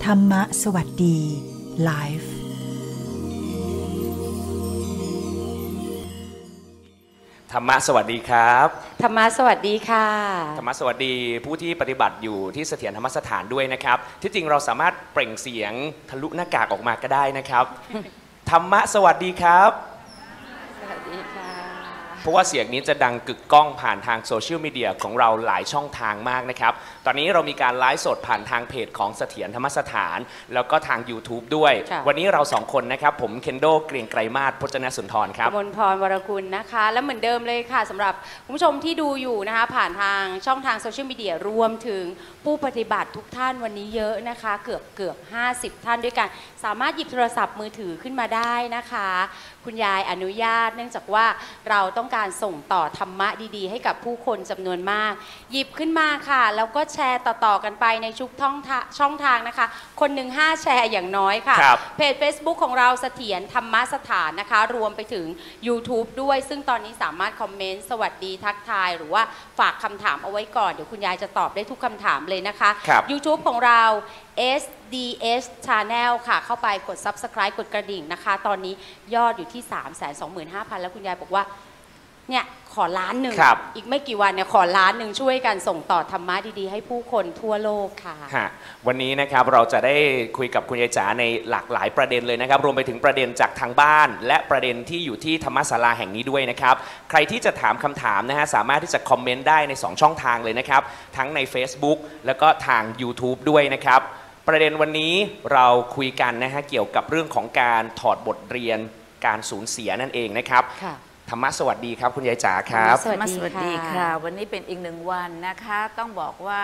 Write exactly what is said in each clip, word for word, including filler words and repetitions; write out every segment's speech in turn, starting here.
รรมะสวัสดีไลฟ์ธรรมะสวัสดีครับธรรมะสวัสดีค่ะธรรมะสวัสดีผู้ที่ปฏิบัติอยู่ที่เสถียรธรรมสถานด้วยนะครับที่จริงเราสามารถเปล่งเสียงทะลุหน้ากากออกมาก็ได้นะครับ ธรรมะสวัสดีครับสวัสดีค่ะเพราะว่าเสียงนี้จะดังกึกก้องผ่านทางโซเชียลมีเดียของเราหลายช่องทางมากนะครับตอนนี้เรามีการไลฟ์สดผ่านทางเพจของเสถียรธรรมสถานแล้วก็ทาง YouTube ด้วยวันนี้เราสองคนนะครับผมเคนโดเกรียงไกรมาศพจนสุนทรครับมนพรวรกุลนะคะและเหมือนเดิมเลยค่ะสำหรับคุณผู้ชมที่ดูอยู่นะคะผ่านทางช่องทางโซเชียลมีเดียรวมถึงผู้ปฏิบัติทุกท่านวันนี้เยอะนะคะเกือบเกือบห้าสิบท่านด้วยกันสามารถหยิบโทรศัพท์มือถือขึ้นมาได้นะคะคุณยายอนุญาตเนื่องจากว่าเราต้องการส่งต่อธรรมะดีๆให้กับผู้คนจำนวนมากหยิบขึ้นมาค่ะแล้วก็แชร์ต่อๆกันไปในชุกช่องทางนะคะคนหนึ่งห้าแชร์อย่างน้อยค่ะเพจ Facebook ของเราเสถียรธรรมสถานนะคะรวมไปถึง YouTube ด้วยซึ่งตอนนี้สามารถคอมเมนต์สวัสดีทักทายหรือว่าฝากคำถามเอาไว้ก่อนเดี๋ยวคุณยายจะตอบได้ทุกคำถามเลยนะคะ YouTube ของเรา เอส ดี เอส Channel ค่ะเข้าไปกด Subscribe กดกระดิ่งนะคะตอนนี้ยอดอยู่ที่ สามแสนสองหมื่นห้าพัน แล้วคุณยายบอกว่าเนี่ยขอล้านหนึ่งอีกไม่กี่วันเนี่ยขอล้านหนึ่งช่วยกันส่งต่อธรรมะดีๆให้ผู้คนทั่วโลกค่ะวันนี้นะครับเราจะได้คุยกับคุณยายจ๋าในหลากหลายประเด็นเลยนะครับรวมไปถึงประเด็นจากทางบ้านและประเด็นที่อยู่ที่ธรรมศาลาแห่งนี้ด้วยนะครับใครที่จะถามคำถามนะฮะสามารถที่จะคอมเมนต์ได้ในสองช่องทางเลยนะครับทั้งใน Facebook แล้วก็ทาง YouTube ด้วยนะครับประเด็นวันนี้เราคุยกันนะฮะเกี่ยวกับเรื่องของการถอดบทเรียนการสูญเสียนั่นเองนะครับธรรมะสวัสดีครับคุณยายจ๋าครับธรรมะสวัสดีค่ะวันนี้เป็นอีกหนึ่งวันนะคะต้องบอกว่า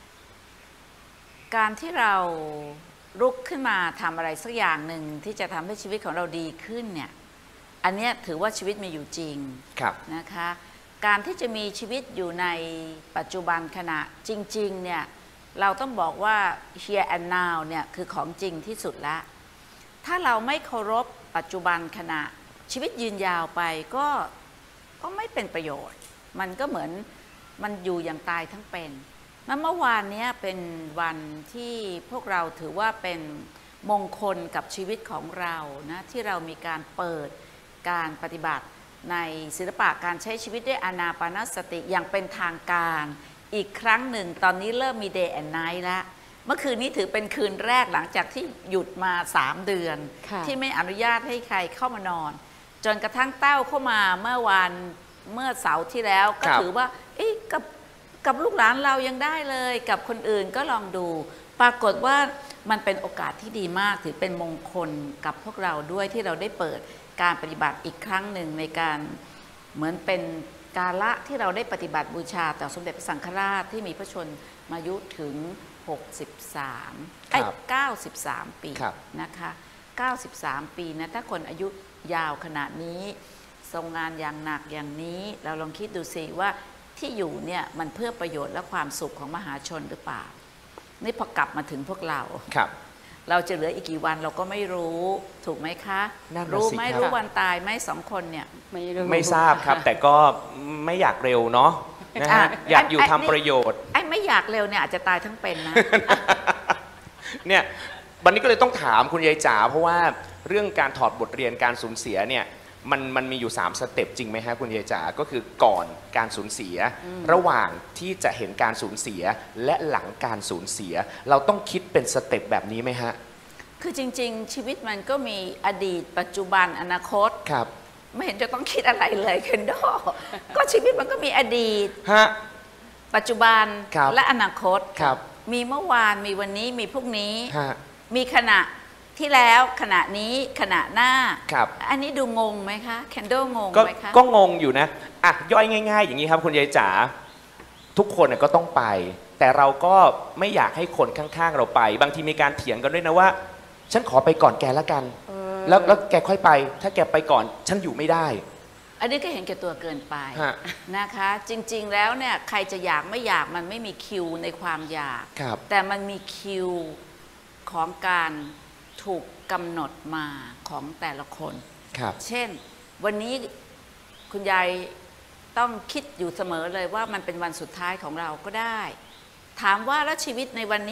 การที่เราลุกขึ้นมาทำอะไรสักอย่างหนึ่งที่จะทำให้ชีวิตของเราดีขึ้นเนี่ยอันนี้ถือว่าชีวิตมีอยู่จริงนะคะการที่จะมีชีวิตอยู่ในปัจจุบันขณะจริงๆเนี่ยเราต้องบอกว่า here and now เนี่ยคือของจริงที่สุดละถ้าเราไม่เคารพปัจจุบันขณะชีวิตยืนยาวไปก็ก็ไม่เป็นประโยชน์มันก็เหมือนมันอยู่อย่างตายทั้งเป็นนั้นเมื่อวานนี้เป็นวันที่พวกเราถือว่าเป็นมงคลกับชีวิตของเรานะที่เรามีการเปิดการปฏิบัติในศิลปะการใช้ชีวิตด้วยอานาปานสติอย่างเป็นทางการอีกครั้งหนึ่งตอนนี้เริ่มมี day and night แล้วเมื่อคืนนี้ถือเป็นคืนแรกหลังจากที่หยุดมาสามเดือนที่ไม่อนุญาตให้ใครเข้ามานอนจนกระทั่งเต้าเข้ามาเมื่อวันเมื่อเสาร์ที่แล้วก็ถือว่าเอ๊ะกับกับลูกหลานเรายังได้เลยกับคนอื่นก็ลองดูปรากฏว่ามันเป็นโอกาสที่ดีมากถือเป็นมงคลกับพวกเราด้วยที่เราได้เปิดการปฏิบัติอีกครั้งหนึ่งในการเหมือนเป็นกาละที่เราได้ปฏิบัติบูชาต่อสมเด็จพระสังฆราชที่มีพระชนมายุถึงหกสิบสามไอ้เก้าสิบสามปีนะคะเก้าสิบสามปีนะถ้าคนอายุยาวขนาดนี้ทรงงานอย่างหนักอย่างนี้เราลองคิดดูสิว่าที่อยู่เนี่ยมันเพื่อประโยชน์และความสุขของมหาชนหรือเปล่านี่พอกลับมาถึงพวกเราครับเราจะเหลืออีกกี่วันเราก็ไม่รู้ถูกไหมคะรู้ไหมรู้วันตายไหมสองคนเนี่ยไม่รู้ไม่ทราบครับแต่ก็ไม่อยากเร็วเนาะนะฮะอยากอยู่ทำประโยชน์ไอ้ไม่อยากเร็วเนี่ยอาจจะตายทั้งเป็นนะเนี่ยวันนี้ก็เลยต้องถามคุณยายจ๋าเพราะว่าเรื่องการถอดบทเรียนการสูญเสียเนี่ยมันมันมีอยู่สามสเต็ปจริงไหมฮะคุณยายจ๋าก็คือก่อนการสูญเสียระหว่างที่จะเห็นการสูญเสียและหลังการสูญเสียเราต้องคิดเป็นสเต็ปแบบนี้ไหมฮะคือจริงๆชีวิตมันก็มีอดีตปัจจุบันอนาคตครับไม่เห็นจะต้องคิดอะไรเลยเคนโดก็ชีวิตมันก็มีอดีตฮะปัจจุบันและอนาคตครับมีเมื่อวานมีวันนี้มีพรุ่งนี้ฮะมีขณะที่แล้วขณะนี้ขณะหน้าครับอันนี้ดูงงไหมคะเคนโดงงไหมคะก็งงอยู่นะอ่ะย่อยง่ายๆอย่างนี้ครับคุณยายจ๋าทุกคนก็ต้องไปแต่เราก็ไม่อยากให้คนข้างๆเราไปบางทีมีการเถียงกันด้วยนะว่าฉันขอไปก่อนแกละกันแล้วแล้วแกค่อยไปถ้าแกไปก่อนฉันอยู่ไม่ได้อันนี้ก็เห็นแก่ตัวเกินไปนะคะจริงๆแล้วเนี่ยใครจะอยากไม่อยากมันไม่มีคิวในความอยากแต่มันมีคิวของการถูกกำหนดมาของแต่ละคนเช่นวันนี้คุณยายต้องคิดอยู่เสมอเลยว่ามันเป็นวันสุดท้ายของเราก็ได้ถามว่าแล้วชีวิตในวันนี้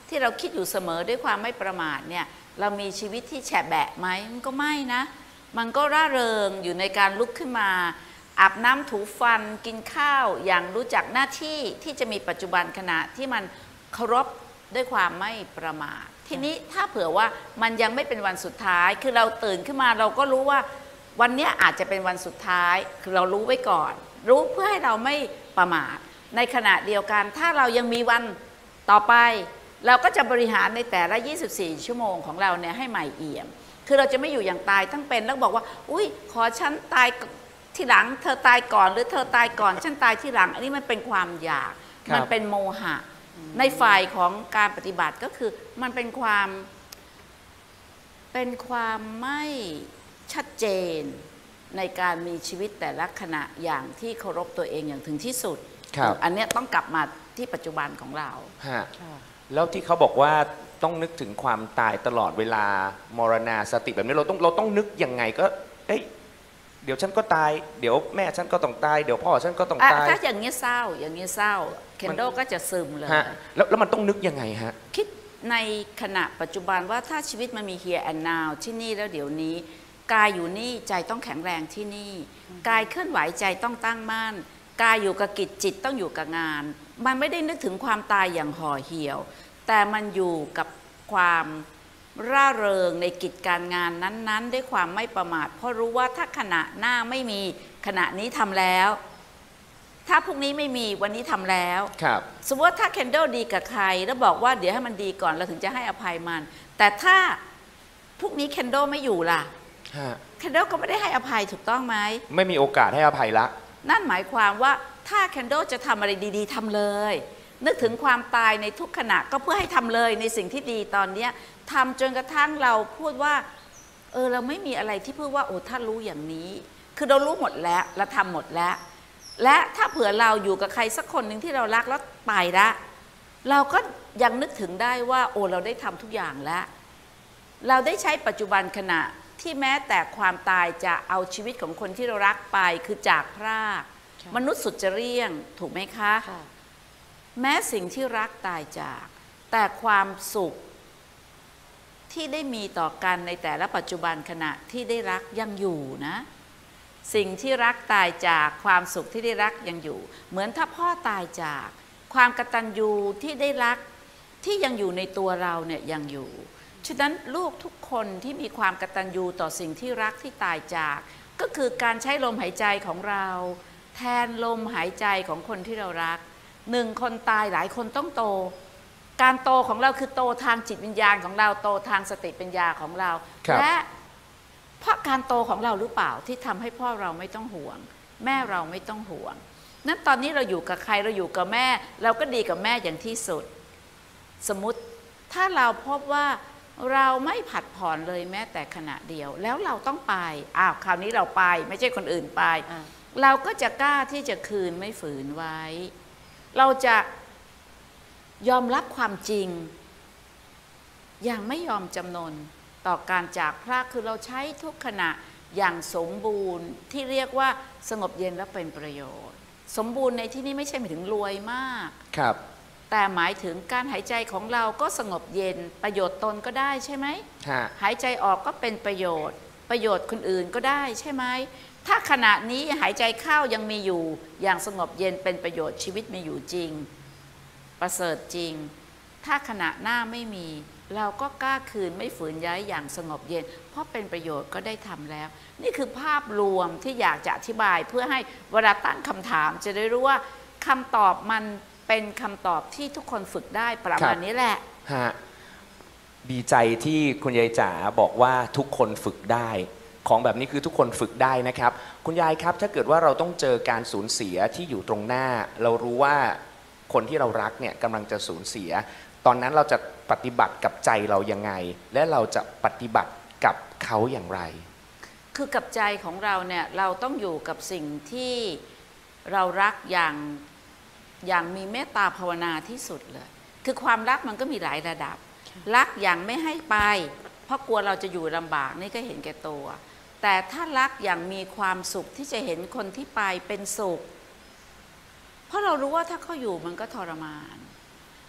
ที่เราคิดอยู่เสมอด้วยความไม่ประมาทเนี่ยเรามีชีวิตที่แฉะแบะไหมมันก็ไม่นะมันก็ร่าเริงอยู่ในการลุกขึ้นมาอาบน้ำถูฟันกินข้าวอย่างรู้จักหน้าที่ที่จะมีปัจจุบันขณะที่มันเคารพด้วยความไม่ประมาททีนี้ถ้าเผื่อว่ามันยังไม่เป็นวันสุดท้ายคือเราตื่นขึ้นมาเราก็รู้ว่าวันนี้อาจจะเป็นวันสุดท้ายคือเรารู้ไว้ก่อนรู้เพื่อให้เราไม่ประมาทในขณะเดียวกันถ้าเรายังมีวันต่อไปเราก็จะบริหารในแต่ละยี่สิบสี่ชั่วโมงของเราเนี่ยให้ใหม่เอี่ยมคือเราจะไม่อยู่อย่างตายทั้งเป็นแล้วบอกว่าอุ้ยขอฉันตายทีหลังเธอตายก่อนหรือเธอตายก่อนฉันตายทีหลังอันนี้มันเป็นความอยากมันเป็นโมหะในฝ่ายของการปฏิบัติก็คือมันเป็นความเป็นความไม่ชัดเจนในการมีชีวิตแต่ละขณะอย่างที่เคารพตัวเองอย่างถึงที่สุดอันนี้ต้องกลับมาที่ปัจจุบันของเราแล้วที่เขาบอกว่าต้องนึกถึงความตายตลอดเวลามรณาสติแบบนี้เราต้องเราต้องนึกยังไงก็เอ้ยเดี๋ยวฉันก็ตายเดี๋ยวแม่ฉันก็ต้องตายเดี๋ยวพ่อฉันก็ต้องตายถ้าอย่างนี้เศร้าอย่างนี้เศร้าเคนโดก็จะซึมเลยแล้วแล้วมันต้องนึกยังไงฮะคิดในขณะปัจจุบันว่าถ้าชีวิตมันมี here and now ที่นี่แล้วเดี๋ยวนี้กายอยู่นี่ใจต้องแข็งแรงที่นี่กายเคลื่อนไหวใจต้องตั้งมั่นกายอยู่กับกิจจิตต้องอยู่กับงานมันไม่ได้นึกถึงความตายอย่างห่อเหี่ยวแต่มันอยู่กับความร่าเริงในกิจการงานนั้นๆด้วยความไม่ประมาทเพราะรู้ว่าถ้าขณะหน้าไม่มีขณะนี้ทำแล้วถ้าพรุ่งนี้ไม่มีวันนี้ทำแล้วสมมติว่าถ้าเคนโดดีกับใครแล้วบอกว่าเดี๋ยวให้มันดีก่อนเราถึงจะให้อภัยมันแต่ถ้าพรุ่งนี้เคนโดไม่อยู่ล่ะเคนโดก็ไม่ได้ให้อภัยถูกต้องไหมไม่มีโอกาสให้อภัยละนั่นหมายความว่าถ้าเคนโดจะทำอะไรดีๆทำเลยนึกถึงความตายในทุกขณะก็เพื่อให้ทำเลยในสิ่งที่ดีตอนนี้ทำจนกระทั่งเราพูดว่าเออเราไม่มีอะไรที่พูดว่าโอ้ถ้ารู้อย่างนี้คือเรารู้หมดแล้วเราทำหมดแล้วและถ้าเผื่อเราอยู่กับใครสักคนหนึ่งที่เรารักแล้วไปละเราก็ยังนึกถึงได้ว่าโอ้เราได้ทำทุกอย่างแล้วเราได้ใช้ปัจจุบันขณะที่แม้แต่ความตายจะเอาชีวิตของคนที่เรารักไปคือจากพรากมนุษย์สุดจะเรี่ยงถูกไหมคะแม้สิ่งที่รักตายจากแต่ความสุขที่ได้มีต่อกันในแต่ละปัจจุบันขณะที่ได้รักยังอยู่นะสิ่งที่รักตายจากความสุขที่ได้รักยังอยู่เหมือนถ้าพ่อตายจากความกตัญญูที่ได้รักที่ยังอยู่ในตัวเราเนี่ยยังอยู่ฉะนั้นลูกทุกคนที่มีความกตัญญูต่อสิ่งที่รักที่ตายจากก็คือการใช้ลมหายใจของเราแทนลมหายใจของคนที่เรารักหนึ่งคนตายหลายคนต้องโตการโตของเราคือโตทางจิตวิญญาณของเราโตทางสติปัญญาของเราและเพราะการโตของเราหรือเปล่าที่ทำให้พ่อเราไม่ต้องห่วงแม่เราไม่ต้องห่วงนั้นตอนนี้เราอยู่กับใครเราอยู่กับแม่เราก็ดีกับแม่อย่างที่สุดสมมุติถ้าเราพบว่าเราไม่ผัดผ่อนเลยแม้แต่ขณะเดียวแล้วเราต้องไปอ้าวคราวนี้เราไปไม่ใช่คนอื่นไปเราก็จะกล้าที่จะคืนไม่ฝืนไว้เราจะยอมรับความจริงอย่างไม่ยอมจำนนต่อการจากพรากคือเราใช้ทุกขณะอย่างสมบูรณ์ที่เรียกว่าสงบเย็นและเป็นประโยชน์สมบูรณ์ในที่นี้ไม่ใช่หมายถึงรวยมากครับแต่หมายถึงการหายใจของเราก็สงบเย็นประโยชน์ตนก็ได้ใช่ไหมหายใจออกก็เป็นประโยชน์ประโยชน์คนอื่นก็ได้ใช่ไหมถ้าขณะนี้หายใจเข้ายังมีอยู่อย่างสงบเย็นเป็นประโยชน์ชีวิตมีอยู่จริงประเสริฐจริงถ้าขณะหน้าไม่มีเราก็กล้าคืนไม่ฝืนย้ายอย่างสงบเย็นเพราะเป็นประโยชน์ก็ได้ทำแล้วนี่คือภาพรวมที่อยากจะอธิบายเพื่อให้เวลาตั้งคำถามจะได้รู้ว่าคำตอบมันเป็นคำตอบที่ทุกคนฝึกได้ประมาณนี้แหละฮะดีใจที่คุณยายจ๋าบอกว่าทุกคนฝึกได้ของแบบนี้คือทุกคนฝึกได้นะครับคุณยายครับถ้าเกิดว่าเราต้องเจอการสูญเสียที่อยู่ตรงหน้าเรารู้ว่าคนที่เรารักเนี่ยกำลังจะสูญเสียตอนนั้นเราจะปฏิบัติกับใจเรายังไงและเราจะปฏิบัติกับเขาอย่างไรคือกับใจของเราเนี่ยเราต้องอยู่กับสิ่งที่เรารักอย่างอย่างมีเมตตาภาวนาที่สุดเลยคือความรักมันก็มีหลายระดับรักอย่างไม่ให้ไปเพราะกลัวเราจะอยู่ลำบากนี่ก็เห็นแก่ตัวแต่ถ้ารักอย่างมีความสุขที่จะเห็นคนที่ไปเป็นสุขเพราะเรารู้ว่าถ้าเขาอยู่มันก็ทรมาน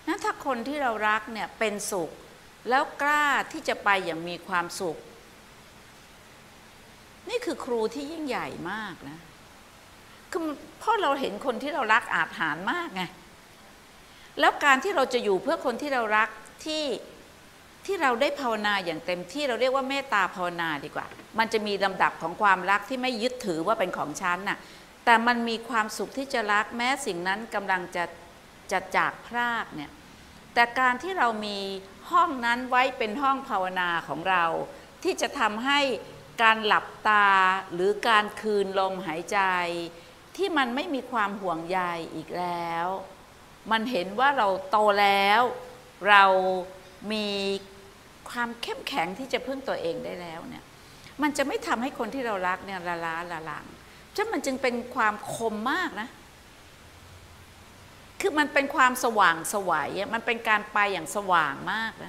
นั้นถ้าคนที่เรารักเนี่ยเป็นสุขแล้วกล้าที่จะไปอย่างมีความสุขนี่คือครูที่ยิ่งใหญ่มากนะคือเพราะเราเห็นคนที่เรารักอาจหาญมากไงแล้วการที่เราจะอยู่เพื่อคนที่เรารักที่ที่เราได้ภาวนาอย่างเต็มที่เราเรียกว่าเมตตาภาวนาดีกว่ามันจะมีลำดับของความรักที่ไม่ยึดถือว่าเป็นของฉันน่ะแต่มันมีความสุขที่จะรักแม้สิ่งนั้นกำลังจะจะจากพรากเนี่ยแต่การที่เรามีห้องนั้นไว้เป็นห้องภาวนาของเราที่จะทำให้การหลับตาหรือการคืนลมหายใจที่มันไม่มีความห่วงใยอีกแล้วมันเห็นว่าเราโตแล้วเรามีความเข้มแข็งที่จะพึ่งตัวเองได้แล้วเนี่ยมันจะไม่ทำให้คนที่เรารักเนี่ยละล้าละลังฉะนั้นมันจึงเป็นความคมมากนะคือมันเป็นความสว่างไสวมันเป็นการไปอย่างสว่างมากนะ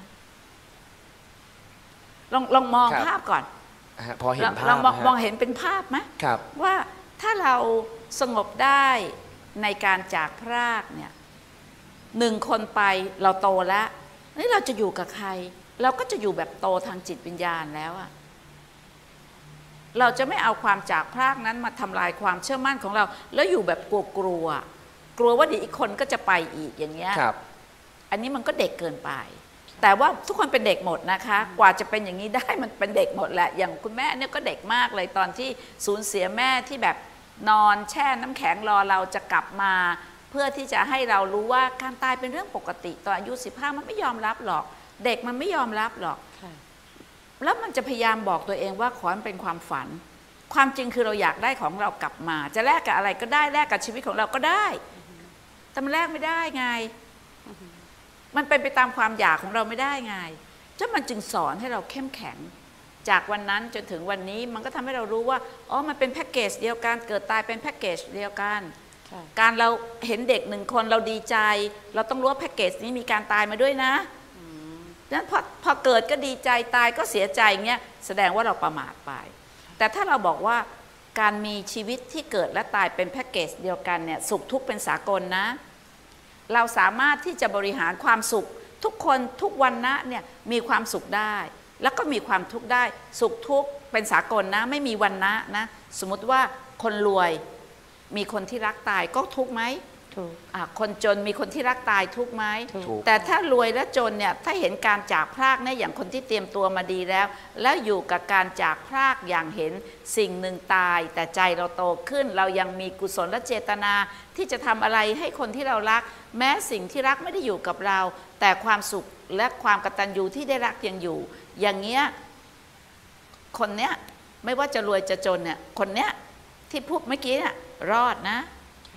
ลองลองมองภาพก่อนพอเห็นภาพเรามองมองเห็นเป็นภาพไหมว่าถ้าเราสงบได้ในการจากพรากเนี่ยหนึ่งคนไปเราโตแล้วนี่เราจะอยู่กับใครเราก็จะอยู่แบบโตทางจิตวิญญาณแล้วอะเราจะไม่เอาความจากพรากนั้นมาทำลายความเชื่อมั่นของเราแล้วอยู่แบบกลัวกลัวกลัวว่าเดี๋ยวอีกคนก็จะไปอีกอย่างเงี้ยอันนี้มันก็เด็กเกินไปแต่ว่าทุกคนเป็นเด็กหมดนะคะกว่าจะเป็นอย่างนี้ได้มันเป็นเด็กหมดแหละอย่างคุณแม่เนี่ยก็เด็กมากเลยตอนที่สูญเสียแม่ที่แบบนอนแช่น้ำแข็งรอเราจะกลับมาเพื่อที่จะให้เรารู้ว่าการตายเป็นเรื่องปกติตอนอายุสิบห้ามันไม่ยอมรับหรอกเด็กมันไม่ยอมรับหรอกแล้วมันจะพยายามบอกตัวเองว่าขอมันเป็นความฝันความจริงคือเราอยากได้ของเรากลับมาจะแลกกับอะไรก็ได้แลกกับชีวิตของเราก็ได้แต่มันแลกไม่ได้ไงมันเป็นไปตามความอยากของเราไม่ได้ไงฉะนั้นมันจึงสอนให้เราเข้มแข็งจากวันนั้นจนถึงวันนี้มันก็ทำให้เรารู้ว่าอ๋อมันเป็นแพ็กเกจเดียวกันเกิดตายเป็นแพ็กเกจเดียวกันการเราเห็นเด็กหนึ่งคนเราดีใจเราต้องรู้ว่าแพ็กเกจนี้มีการตายมาด้วยนะดังนั้นพอพอเกิดก็ดีใจตายก็เสียใจเงี้ยแสดงว่าเราประมาทไปแต่ถ้าเราบอกว่าการมีชีวิตที่เกิดและตายเป็นแพ็กเกจเดียวกันเนี่ยสุขทุกข์เป็นสากลนะเราสามารถที่จะบริหารความสุขทุกคนทุกวันนะเนี่ยมีความสุขได้แล้วก็มีความทุกข์ได้สุขทุกข์เป็นสากลนะไม่มีวันนะนะสมมติว่าคนรวยมีคนที่รักตายก็ทุกข์ไหมถูกคนจนมีคนที่รักตายทุกข์ไหมถูกแต่ถ้ารวยและจนเนี่ยถ้าเห็นการจากพรากเนี่ยอย่างคนที่เตรียมตัวมาดีแล้วแล้วอยู่กับการจากพรากอย่างเห็นสิ่งหนึ่งตายแต่ใจเราโตขึ้นเรายังมีกุศลและเจตนาที่จะทำอะไรให้คนที่เรารักแม้สิ่งที่รักไม่ได้อยู่กับเราแต่ความสุขและความกตัญญูที่ได้รักยังอยู่อย่างเงี้ยคนเนี้ยไม่ว่าจะรวยจะจนเนี่ยคนเนี้ยที่พูดเมื่อกี้เนี่ยรอดนะ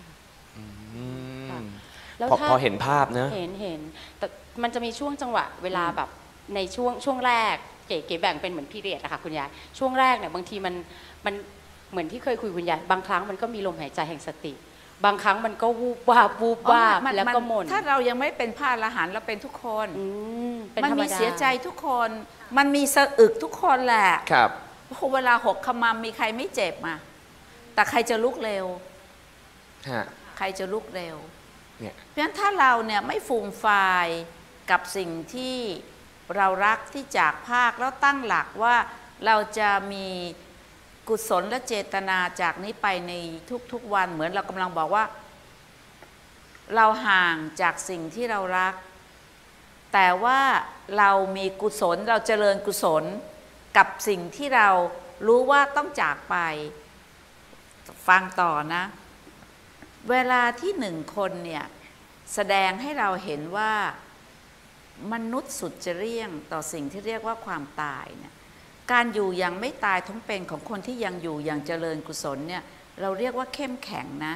แล้วพอพอเห็นภาพเนอะเห็นเห็นแต่มันจะมีช่วงจังหวะเวลาแบบในช่วงช่วงแรกเก๋ๆแบ่งเป็นเหมือนพีเรียดอะค่ะคุณยายช่วงแรกเนี่ยบางทีมันมันเหมือนที่เคยคุยคุณยายบางครั้งมันก็มีลมหายใจแห่งสติบางครั้งมันก็วูบวาบวูบวาบแล้วก็หม่นถ้าเรายังไม่เป็นพระอรหันต์เราเป็นทุกคนมันมีเสียใจทุกคนมันมีสะอึกทุกคนแหละครับเวลาหกขมำมีใครไม่เจ็บมาแต่ใครจะลุกเร็วใครจะลุกเร็วเพราะฉะนั้นถ้าเราเนี่ยไม่ฟูมฟายกับสิ่งที่เรารักที่จากภาคแล้วตั้งหลักว่าเราจะมีกุศลและเจตนาจากนี้ไปในทุกๆวันเหมือนเรากำลังบอกว่าเราห่างจากสิ่งที่เรารักแต่ว่าเรามีกุศลเราเจริญกุศลกับสิ่งที่เรารู้ว่าต้องจากไปฟังต่อนะเวลาที่หนึ่งคนเนี่ยแสดงให้เราเห็นว่ามนุษย์สุดจะเรี่ยงต่อสิ่งที่เรียกว่าความตายเนี่ยการอยู่ยังไม่ตายทั้งเป็นของคนที่ยังอยู่อย่างเจริญกุศลเนี่ยเราเรียกว่าเข้มแข็งนะ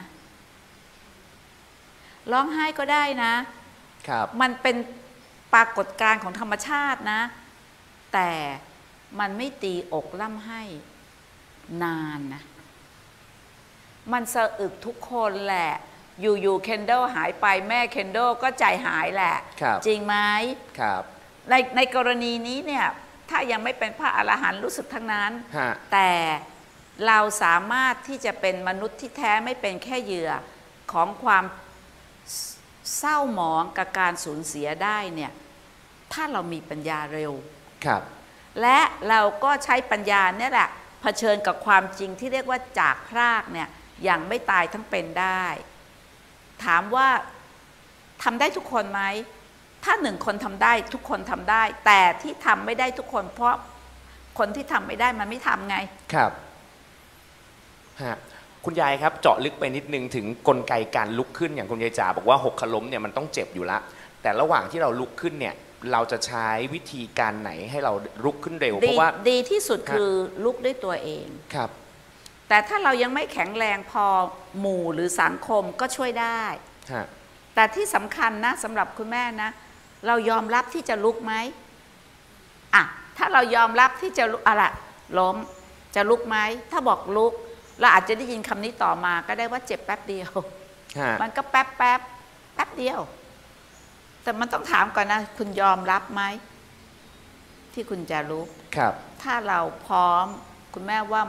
ร้องไห้ก็ได้นะครับมันเป็นปรากฏการณ์ของธรรมชาตินะแต่มันไม่ตีอกล่ำให้นานนะมันสะอึกทุกคนแหละอยู่ๆเคนโดหายไปแม่เคนโดก็ใจหายแหละจริงไหมครับในในกรณีนี้เนี่ยถ้ายังไม่เป็นพระอรหันต์รู้สึกทั้งนั้นแต่เราสามารถที่จะเป็นมนุษย์ที่แท้ไม่เป็นแค่เหยื่อของความเศร้าหมองกับการสูญเสียได้เนี่ยถ้าเรามีปัญญาเร็วครับและเราก็ใช้ปัญญาเนี่ยแหละเผชิญกับความจริงที่เรียกว่าจากพรากเนี่ยอย่างไม่ตายทั้งเป็นได้ถามว่าทำได้ทุกคนไหมถ้าหนึ่งคนทำได้ทุกคนทำได้แต่ที่ทำไม่ได้ทุกคนเพราะคนที่ทำไม่ได้มันไม่ทำไงครับฮะคุณยายครับเจาะลึกไปนิดนึงถึงกลไกการลุกขึ้นอย่างคุณยายจ๋าบอกว่าหกล้มเนี่ยมันต้องเจ็บอยู่ละแต่ระหว่างที่เราลุกขึ้นเนี่ยเราจะใช้วิธีการไหนให้เราลุกขึ้นเร็วเพราะว่าดีที่สุดคือลุกด้วยตัวเองครับแต่ถ้าเรายังไม่แข็งแรงพอหมู่หรือสังคมก็ช่วยได้แต่ที่สำคัญนะสำหรับคุณแม่นะเรายอมรับที่จะลุกไหมอ่ะถ้าเรายอมรับที่จะลุกอะไรล้มจะลุกไหมถ้าบอกลุกเราอาจจะได้ยินคำนี้ต่อมาก็ได้ว่าเจ็บแป๊บเดียวมันก็แป๊บแป๊บแป๊บเดียวแต่มันต้องถามก่อนนะคุณยอมรับไหมที่คุณจะลุกครับถ้าเราพร้อมคุณแม่ว่า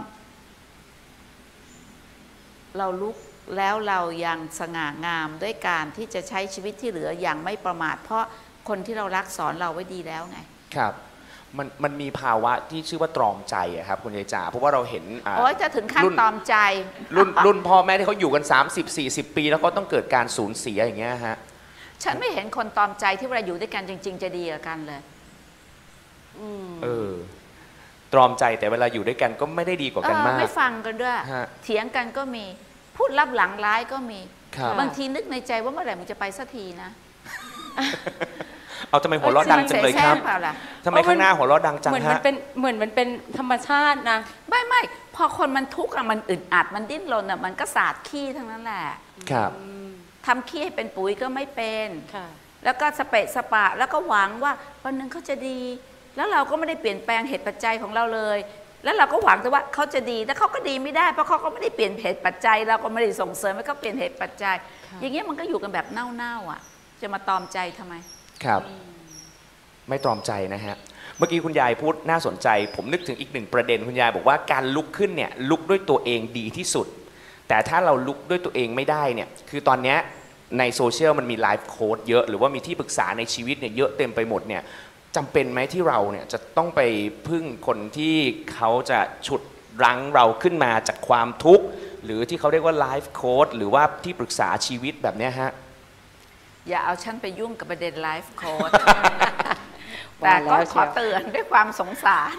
เราลุกแล้วเรายังสง่างามด้วยการที่จะใช้ชีวิตที่เหลืออย่างไม่ประมาทเพราะคนที่เรารักสอนเราไว้ดีแล้วไงครับมันมันมีภาวะที่ชื่อว่าตรอมใจอะครับคุณยายจ๋าเพราะว่าเราเห็นโอ้ยจะถึงขั้นตรอมใจรุ่นรุ่นพ่อแม่ที่เขาอยู่กัน สามสิบ สี่สิบ ปีแล้วก็ต้องเกิดการสูญเสียอย่างเงี้ยฮะฉันไม่เห็นคนตรอมใจที่เวลาอยู่ด้วยกันจริงๆจะดีกับกันเลยเออตรอมใจแต่เวลาอยู่ด้วยกันก็ไม่ได้ดีกว่ากันมากไม่ฟังกันด้วยเถียงกันก็มีพูดลับหลังร้ายก็มีบางทีนึกในใจว่าเมื่อไหร่มันจะไปสักทีนะเอาทำไมหัวเราะดังจังเลยครับทำไมข้างหน้าหัวเราะดังจังฮะเหมือนมันเป็นเหมือนมันเป็นธรรมชาตินะไม่ไม่พอคนมันทุกข์อะมันอึดอัดมันดิ้นรนอะมันก็สาดขี้ทั้งนั้นแหละครับทำขี้ให้เป็นปุ๋ยก็ไม่เป็นแล้วก็สเปะสปะแล้วก็หวังว่าวันหนึ่งเขาจะดีแล้วเราก็ไม่ได้เปลี่ยนแปลงเหตุปัจจัยของเราเลยแล้วเราก็หวังแต่ว่าเขาจะดีแล้วเขาก็ดีไม่ได้เพราะเขาก็ไม่ได้เปลี่ยนเหตุปัจจัยเราก็ไม่ได้ส่งเสริมให้เขาเปลี่ยนเหตุปัจจัยอย่างเงี้ยมันก็อยู่กันแบบเน่าๆอ่ะจะมาตอมใจทำไมครับไม่ตรอมใจนะฮะเมื่อกี้คุณยายพูดน่าสนใจผมนึกถึงอีกหนึ่งประเด็นคุณยายบอกว่าการลุกขึ้นเนี่ยลุกด้วยตัวเองดีที่สุดแต่ถ้าเราลุกด้วยตัวเองไม่ได้เนี่ยคือตอนนี้ในโซเชียลมันมีไลฟ์โค้ดเยอะหรือว่ามีที่ปรึกษาในชีวิตเนี่ยเยอะเต็มไปหมดเนี่ยจำเป็นไหมที่เราเนี่ยจะต้องไปพึ่งคนที่เขาจะฉุดรั้งเราขึ้นมาจากความทุกข์หรือที่เขาเรียกว่าไลฟ์โค้ดหรือว่าที่ปรึกษาชีวิตแบบนี้ฮะอย่าเอาฉันไปยุ่งกับประเด็นไลฟ์โค้ดแต่ก็ขอเตือนด้วยความสงสาร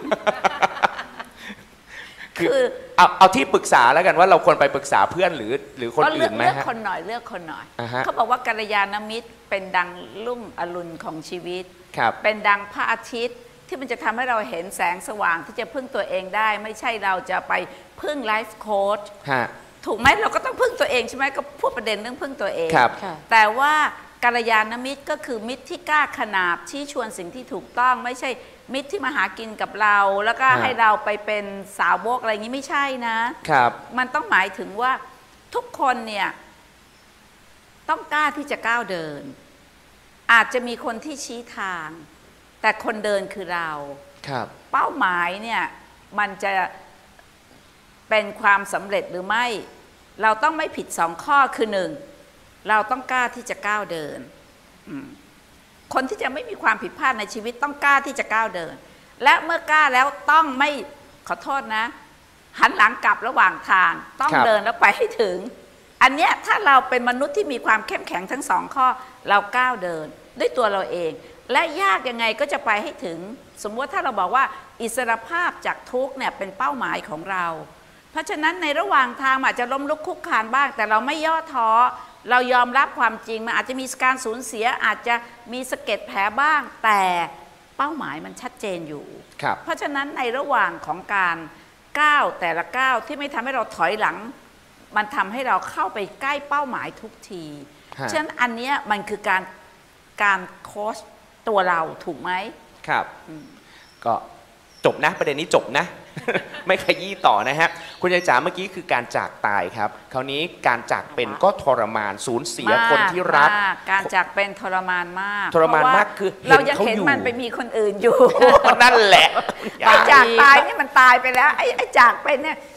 คือเอาเอาที่ปรึกษาแล้วกันว่าเราควรไปปรึกษาเพื่อนหรือหรือคนอื่นไหมฮะเลือกคนหน่อยเลือกคนหน่อยเขาบอกว่ากัลยาณมิตรเป็นดังลุ่มอรุณของชีวิตเป็นดังพระอาทิตย์ที่มันจะทำให้เราเห็นแสงสว่างที่จะพึ่งตัวเองได้ไม่ใช่เราจะไปพึ่งไลฟ์โค้ชถูกไหมเราก็ต้องพึ่งตัวเองใช่ไหมก็พูดประเด็นเรื่องพึ่งตัวเองแต่ว่ากัลยาณมิตรก็คือมิตรที่กล้าขนาบชี้ชวนสิ่งที่ถูกต้องไม่ใช่มิตรที่มาหากินกับเราแล้วก็ให้เราไปเป็นสาวกอะไรอย่างนี้ไม่ใช่นะครับมันต้องหมายถึงว่าทุกคนเนี่ยต้องกล้าที่จะก้าวเดินอาจจะมีคนที่ชี้ทางแต่คนเดินคือเราครับเป้าหมายเนี่ยมันจะเป็นความสำเร็จหรือไม่เราต้องไม่ผิดสองข้อคือหนึ่งเราต้องกล้าที่จะก้าวเดินคนที่จะไม่มีความผิดพลาดในชีวิตต้องกล้าที่จะก้าวเดินและเมื่อกล้าแล้วต้องไม่ขอโทษนะหันหลังกลับระหว่างทางต้องเดินแล้วไปให้ถึงอันเนี้ยถ้าเราเป็นมนุษย์ที่มีความเข้มแข็งทั้งสองข้อเราก้าวเดินด้วยตัวเราเองและยากยังไงก็จะไปให้ถึงสมมติว่าถ้าเราบอกว่าอิสรภาพจากทุกข์เนี่ยเป็นเป้าหมายของเราเพราะฉะนั้นในระหว่างทางอาจจะล้มลุกคลุกคลานบ้างแต่เราไม่ย่อท้อเรายอมรับความจริงมันอาจจะมีการสูญเสียอาจจะมีสะเก็ดแผลบ้างแต่เป้าหมายมันชัดเจนอยู่เพราะฉะนั้นในระหว่างของการก้าวแต่ละก้าวที่ไม่ทำให้เราถอยหลังมันทำให้เราเข้าไปใกล้เป้าหมายทุกทีฉะนั้นอันนี้มันคือการการโค้ชตัวเราถูกไหมครับก็จบนะประเด็นนี้จบนะ ไม่ขยี้ต่อนะฮะคุณยายจ๋าเมื่อกี้คือการจากตายครับคราวนี้การจากเป็นก็ทรมานสูญเสียคนที่รักการจากเป็นทรมานมากทรมานมากคือเรายังเห็นมันไปมีคนอื่นอยู่นั่นแหละการจากตายนี่มันตายไปแล้วไอ้ไอ้จากเป็นเนี่ย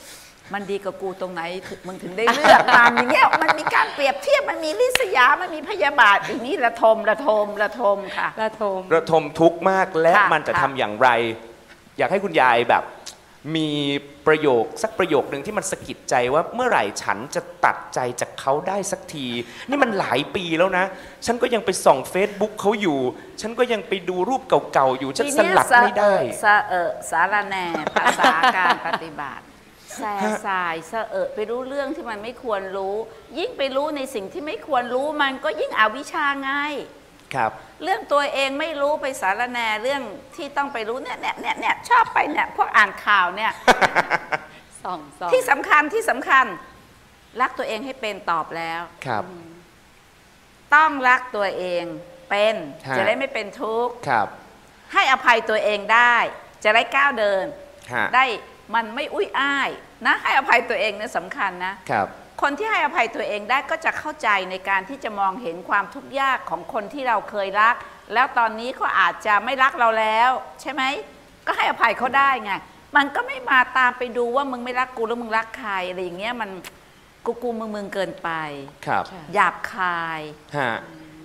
มันดีกับกูตรงไหนมึงถึงได้เลือกมาอย่างเงี้ยมันมีการเปรียบเทียบมันมีริษยามันมีพยาบาทอีกนี้ระทมระทมระทมค่ะระทมระทมทุกข์มากและมันจะทำอย่างไรอยากให้คุณยายแบบมีประโยคสักประโยคหนึ่งที่มันสะกิดใจว่าเมื่อไหร่ฉันจะตัดใจจากเขาได้สักทีนี่มันหลายปีแล้วนะฉันก็ยังไปส่อง Facebook เขาอยู่ฉันก็ยังไปดูรูปเก่าๆอยู่ฉันสลัดไม่ได้สะเอะสารแหน่ภาษาการปฏิบัติแซ่สายสะเอะไปรู้เรื่องที่มันไม่ควรรู้ยิ่งไปรู้ในสิ่งที่ไม่ควรรู้มันก็ยิ่งอวิชชาไงครับเรื่องตัวเองไม่รู้ไปสารแหน่เรื่องที่ต้องไปรู้เนี่ยเนี่ยเนี่ยเนี่ยชอบไปเนี่ยพวกอ่านข่าวเนี่ยส่องส่องที่สำคัญที่สำคัญรักตัวเองให้เป็นตอบแล้วครับต้องรักตัวเองเป็นจะได้ไม่เป็นทุกข์ครับให้อภัยตัวเองได้จะได้ก้าวเดินได้มันไม่อุ้ยอ้ายนะให้อภัยตัวเองเนี่ยสำคัญนะครับคนที่ให้อภัยตัวเองได้ก็จะเข้าใจในการที่จะมองเห็นความทุกข์ยากของคนที่เราเคยรักแล้วตอนนี้เขาอาจจะไม่รักเราแล้วใช่ไหมก็ให้อภัยเขาได้ไงมันก็ไม่มาตามไปดูว่ามึงไม่รักกูแล้วมึงรักใครอะไรอย่างเงี้ยมันกูกูมึงมึงเกินไปครับหยาบคายฮะ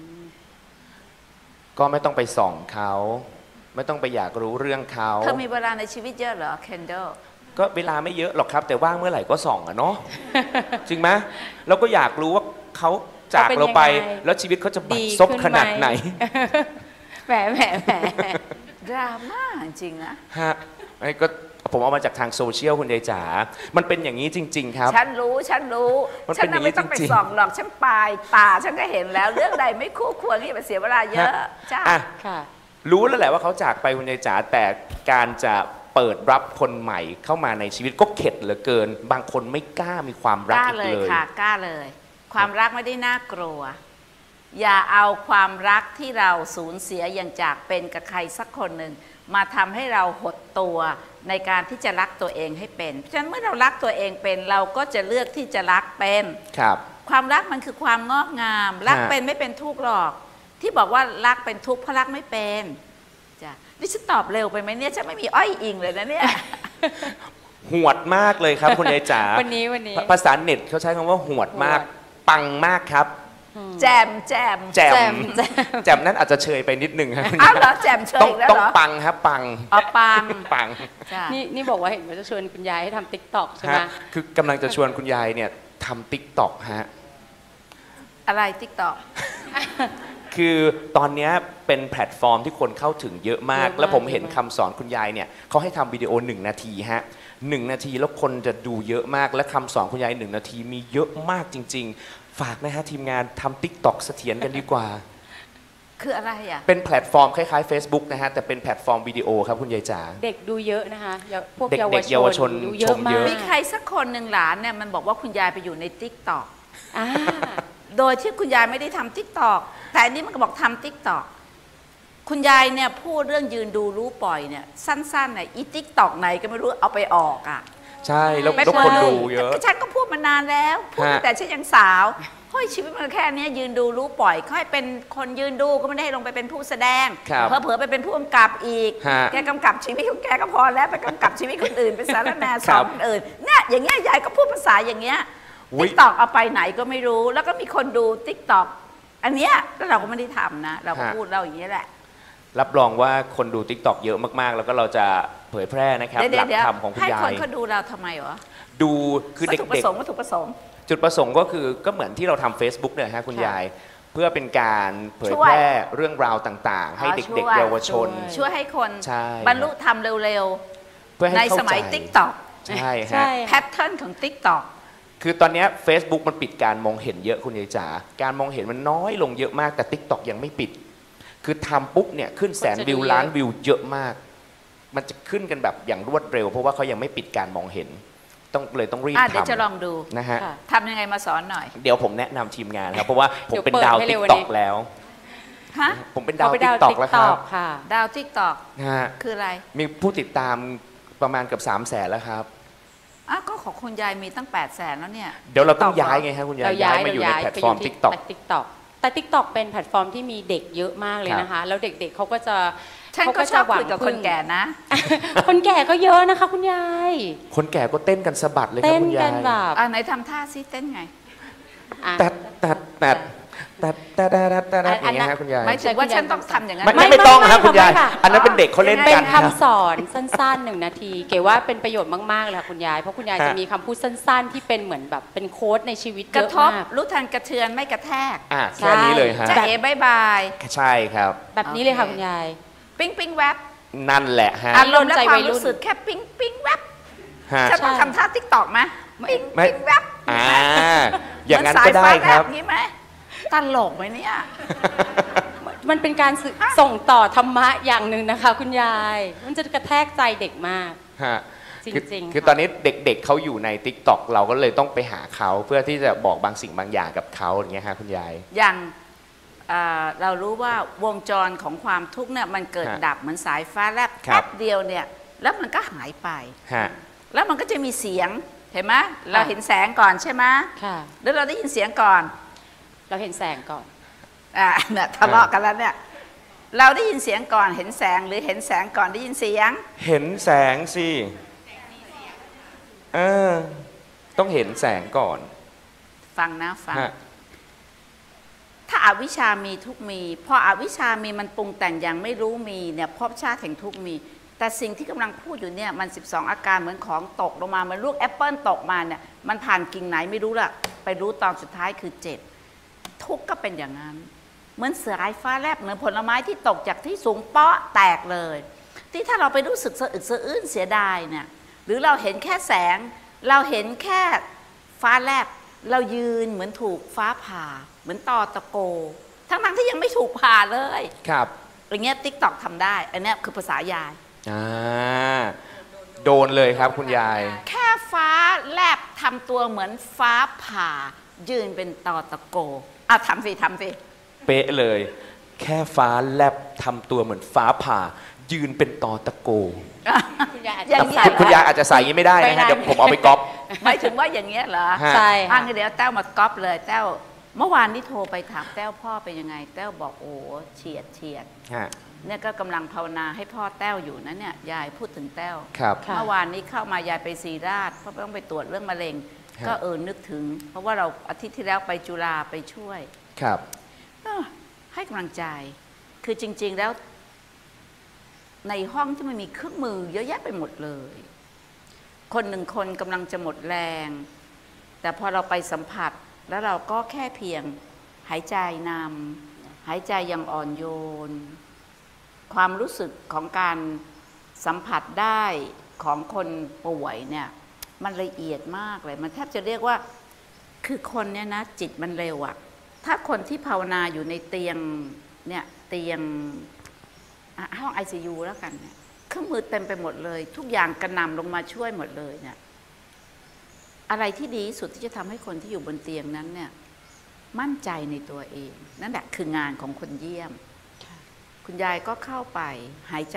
ก็ไม่ต้องไปส่องเขาไม่ต้องไปอยากรู้เรื่องเขาเธอมีเวลาในชีวิตเยอะเหรอเคนเดลก็เวลาไม่เยอะหรอกครับแต่ว่างเมื่อไหร่ก็ส่องอะเนาะจริงไหมเราก็อยากรู้ว่าเขาจากเราไปแล้วชีวิตเขาจะบัดซบขนาดไหนแหมแหมแหมดราม่าจริงนะฮะไอ้ก็ผมเอามาจากทางโซเชียลคุณยายจ๋ามันเป็นอย่างนี้จริงๆครับฉันรู้ฉันรู้ฉันไม่ต้องไปส่องหรอกฉันปลายตาฉันก็เห็นแล้วเรื่องใดไม่คู่ควรที่จะไปเสียเวลาเยอะจ้าค่ะรู้แล้วแหละว่าเขาจากไปคุณยายจ๋าแต่การจะเปิดรับคนใหม่เข้ามาในชีวิตก็เข็ดเหลือเกินบางคนไม่กล้ามีความรักอีกเลยกล้าเลยค่ะกล้าเลยความรักไม่ได้น่ากลัวอย่าเอาความรักที่เราสูญเสียอย่างจากเป็นกับใครสักคนหนึ่งมาทำให้เราหดตัวในการที่จะรักตัวเองให้เป็นเพราะฉะนั้นเมื่อเรารักตัวเองเป็นเราก็จะเลือกที่จะรักเป็นครับความรักมันคือความงอกงามรักเป็นไม่เป็นทุกข์หรอกที่บอกว่ารักเป็นทุกข์เพราะรักไม่เป็นจ้ะนี่ฉันตอบเร็วไปไหมเนี่ยฉันไม่มีอ้อยอิงเลยนะเนี่ยหวดมากเลยครับคุณยายจ๋าวันนี้วันนี้ภาษาเน็ตเขาใช้คำว่าหวดมากปังมากครับแจมแจมแจมแจมนั้นอาจจะเชยไปนิดนึงครับอ้าวเหรอแจมเชยแล้วเหรอต้องปังครับปังอ๋อปังปังนี่นี่บอกว่าเห็นว่าจะชวนคุณยายให้ทำติ๊กต็อกใช่ไหมคือกำลังจะชวนคุณยายเนี่ยทำติ๊กต็อกฮะอะไรติ๊กต็อกคือตอนนี้เป็นแพลตฟอร์มที่คนเข้าถึงเยอะมากแล้วผมเห็นคำสอนคุณยายเนี่ยเขาให้ทำวิดีโอหนึ่งนาทีฮะหนึ่งนาทีแล้วคนจะดูเยอะมากและคำสอนคุณยายหนึ่งนาทีมีเยอะมากจริงๆฝากนะฮะทีมงานทำติ๊กต็อกเสถียรกันดีกว่าคืออะไรอ่ะเป็นแพลตฟอร์มคล้ายๆ Facebook นะฮะแต่เป็นแพลตฟอร์มวิดีโอครับคุณยายจ๋าเด็กดูเยอะนะคะพวกเด็กเยาวชนดูเยอะมากมีใครสักคนหนึ่งหลานเนี่ยมันบอกว่าคุณยายไปอยู่ในติ๊กต็อกโดยที่คุณยายไม่ได้ทำติ๊กต็อกแต่อันนี้มันก็บอกทำติ๊กต็อกคุณยายเนี่ยพูดเรื่องยืนดูรู้ปล่อยเนี่ยสั้นๆเนี่ยอีติ๊กต็อกไหนก็ไม่รู้เอาไปออกอ่ะใช่แล้วคนดูเยอะฉันก็พูดมานานแล้วพูดแต่ฉันยังสาวเฮ้ยชีวิตมันแค่นี้ยืนดูรู้ปล่อยค่อยเป็นคนยืนดูก็ไม่ได้ลงไปเป็นผู้แสดงเผลอๆไปเป็นผู้กำกับอีกแกกำกับชีวิตของแกก็พอแล้วไปกำกับชีวิตคนอื่นเป็นสารแหน่สอนคนอื่นเนี่ยอย่างเงี้ยยายก็พูดภาษาอย่างเงี้ยติ๊กต็อกเอาไปไหนก็ไม่รู้แล้วก็มีคนดูติ๊กต็อกอันเนี้ยแล้วเราก็ไม่ได้ทำนะเราก็พูดเราอย่างนี้แหละรับรองว่าคนดูติ๊กต็อกเยอะมากๆแล้วก็เราจะเผยแพร่นะครับหลักธรรมของคุณยายให้คนเขาดูเราทำไมวะดูคือเด็กๆวัตถุประสงค์วัตถุประสงค์จุดประสงค์ก็คือก็เหมือนที่เราทำ Facebook เนี่ยฮะคุณยายเพื่อเป็นการเผยแพร่เรื่องราวต่างๆให้เด็กๆเยาวชนช่วยให้คนบรรลุธรรมเร็วๆในสมัยติ๊กต็อกใช่ฮะแพทเทิร์นของติ๊กต็อกคือตอนนี้ Facebook มันปิดการมองเห็นเยอะคุณยายจ๋าการมองเห็นมันน้อยลงเยอะมากแต่ ติ๊กต็อก ยังไม่ปิดคือทำปุ๊บเนี่ยขึ้นแสนวิวล้านวิวเยอะมากมันจะขึ้นกันแบบอย่างรวดเร็วเพราะว่าเขายังไม่ปิดการมองเห็นต้องเลยต้องรีบทำเดี๋ยวจะลองดูนะฮะทำยังไงมาสอนหน่อยเดี๋ยวผมแนะนำทีมงานครับเพราะว่าผมเป็นดาว ติ๊กต็อก แล้วฮะผมเป็นดาว ติ๊กต็อก แล้วครับดาว ติ๊กต็อกนะฮะคืออะไรมีผู้ติดตามประมาณเกือบสามแสนแล้วครับอ้าวก็ของคุณยายมีตั้งแปดแสนแล้วเนี่ยเดี๋ยวเราต้องย้ายไงครับคุณยายย้ายมาอยู่ในแพลตฟอร์ม ติ๊กต็อกติ๊กต็อก แต่ ติ๊กต็อก เป็นแพลตฟอร์มที่มีเด็กเยอะมากเลยนะคะแล้วเด็กๆเขาก็จะฉันก็ชอบคุยกับคนแก่นะคนแก่ก็เยอะนะคะคุณยายคนแก่ก็เต้นกันสะบัดเลยครับคุณยายเต้นกันแบบอ่าไหนทำท่าซิเต้นไงแต่แต่แต่แต่แต่แต่แต่แต่อย่างเงี้ยครับคุณยายไม่ถึงว่าฉันต้องทำอย่างนั้นไม่ไม่ไม่ต้องครับไม่คุณยายไม่ค่ะอันนั้นเป็นเด็กเขาเล่นเป็กันนครับคำสอนสั้นๆหนึ่งนาทีเก๋ว่าเป็นประโยชน์มากๆเลยค่ะคุณยายเพราะคุณยายฮะจะมีคำพูดสั้นๆ ที่เป็นเหมือนแบบเป็นโค้ดในชีวิตกเยระอะทบมากรู้ทันกระเทือนไม่กระแทกอ่ะแค่นี้เลยฮะจะเอ๋บายบายใช่ครับแบบนี้เลยค่ะคุณยายปิ้งปิ้งแวบนั่นแหละฮะอารมณ์และใจควาวัมยรุ่นรู้สึกแค่ปิ้งปิ้งแวบฮะฉันต้องใช่ทำท่าติ๊กตอกไหมปิ้งไม่ปิ้งแวบอ่าอย่างนั้นเหมืก็ได้สายคฟ้ารับแลงี้ไหมตลกไหมเนี่ยมันเป็นการสื่อส่งต่อธรรมะอย่างหนึ่งนะคะ คุณยาย มันจะกระแทกใจเด็กมากฮะจริงคือๆคือค่ะตอนนี้เด็กๆเขาอยู่ใน ติ๊กต็อก เราก็เลยต้องไปหาเขาเพื่อที่จะบอกบางสิ่งบางอย่างกับเขาอย่างเงี้ยฮะคุณยายอย่างเอ่อเรารู้ว่าวงจรของความทุกข์เนี่ยมันเกิดฮะดับเหมือนสายฟ้าแลบครับแป๊บเดียวเนี่ยแล้วมันก็หายไปฮะแล้วมันก็จะมีเสียงเห็นไหมเราเห็นแสงก่อนใช่ไหมค่ะแล้วเราได้ยินเสียงก่อนเราเห็นแสงก่อนอ่าเนี่ยทะเลาะกันแล้วเนี่ยเราได้ยินเสียงก่อนเห็นแสงหรือเห็นแสงก่อนได้ยินเสียงเห็นแสงสิเออต้องเห็นแสงก่อนฟังนะฟังฮะถ้าอาวิชามีทุกมีพออวิชามีมันปรุงแต่งอย่างไม่รู้มีเนี่ยภพชาติแห่งทุกมี แต่สิ่งที่กำลังพูดอยู่เนี่ยมันสิบสองอาการเหมือนของตกลงมาเหมือนลูกแอปเปิลตกมาเนี่ยมันผ่านกิ่งไหนไม่รู้ละไปรู้ตอนสุดท้ายคือเจ็ดทุกข์ก็เป็นอย่างนั้นเหมือนสายฟ้าแลบเหมือนผลไม้ที่ตกจากที่สูงเปาะแตกเลย ที่ถ้าเราไปรู้สึกสะอึกสะอื้นเสียดายเนี่ยหรือเราเห็นแค่แสงเราเห็นแค่ฟ้าแลบเรายืนเหมือนถูกฟ้าผ่าเหมือนตอตะโกทั้งนั้นที่ยังไม่ถูกผ่าเลยครับอย่างเงี้ยติ๊กต็อกทำได้อันเนี้ยคือภาษายายอ่าโดนเลยครับคุณยายแค่ฟ้าแลบทำตัวเหมือนฟ้าผ่ายืนเป็นตอตะโกอ่ะทำสิทำสิเป๊ะเลย แค่ฟ้าแลบทำตัวเหมือนฟ้าผ่า ยืนเป็นตอตะโกคุณยายอาจอย่าจะงนี้ใส่คุณยายอาจจะใส่อยังนี้ไม่ได้นะไม่ได้ฮะเดี๋ยวผมเอาไปก๊อปหมายถึงว่าอย่างเงี้ยเหรอฮะใช่อ่ะค่ะงั้นเดี๋ยวแต้วมาก๊อปเลยแต้วเมื่อวานนี้โทรไปถามแต้วพ่อเป็นยังไงแต้วบอกโอ้เฉียดเฉียดฮะเนี่ยก็กำลังภาวนาให้พ่อแต้วอยู่นะเนี่ยยายพูดถึงแต้วครับค่ะเมื่อวานนี้เข้ามายายไปศรีราชเพราะต้องไปตรวจเรื่องมะเร็งฮะก็เออนึกถึง เพราะว่าเราอาทิตย์ที่แล้วไปจุฬาไปช่วยครับเออให้กำลังใจ คือจริง ๆแล้ว ในห้องที่มันมีเครื่องมือเยอะแยะไปหมดเลย คนหนึ่งคนกำลังจะหมดแรง แต่พอเราไปสัมผัสแล้วเราก็แค่เพียงหายใจนำหายใจอย่างอ่อนโยน ความรู้สึกของการสัมผัสได้ของคนป่วยเนี่ยมันละเอียดมากเลยมันแทบจะเรียกว่าคือคนเนี่ยนะจิตมันเร็วอะถ้าคนที่ภาวนาอยู่ในเตียงเนี่ยเตียงอ่ะห้อง ไอ ซี ยู แล้วกันเนี่ยเครื่องมือเต็มไปหมดเลย ทุกอย่างกระหน่ำลงมาช่วยหมดเลยเนี่ยอะไรที่ดีที่สุดที่จะทำให้คนที่อยู่บนเตียงนั้นเนี่ยมั่นใจในตัวเองนั่นแหละคืองานของคนเยี่ยมคุณยายก็เข้าไปหายใจ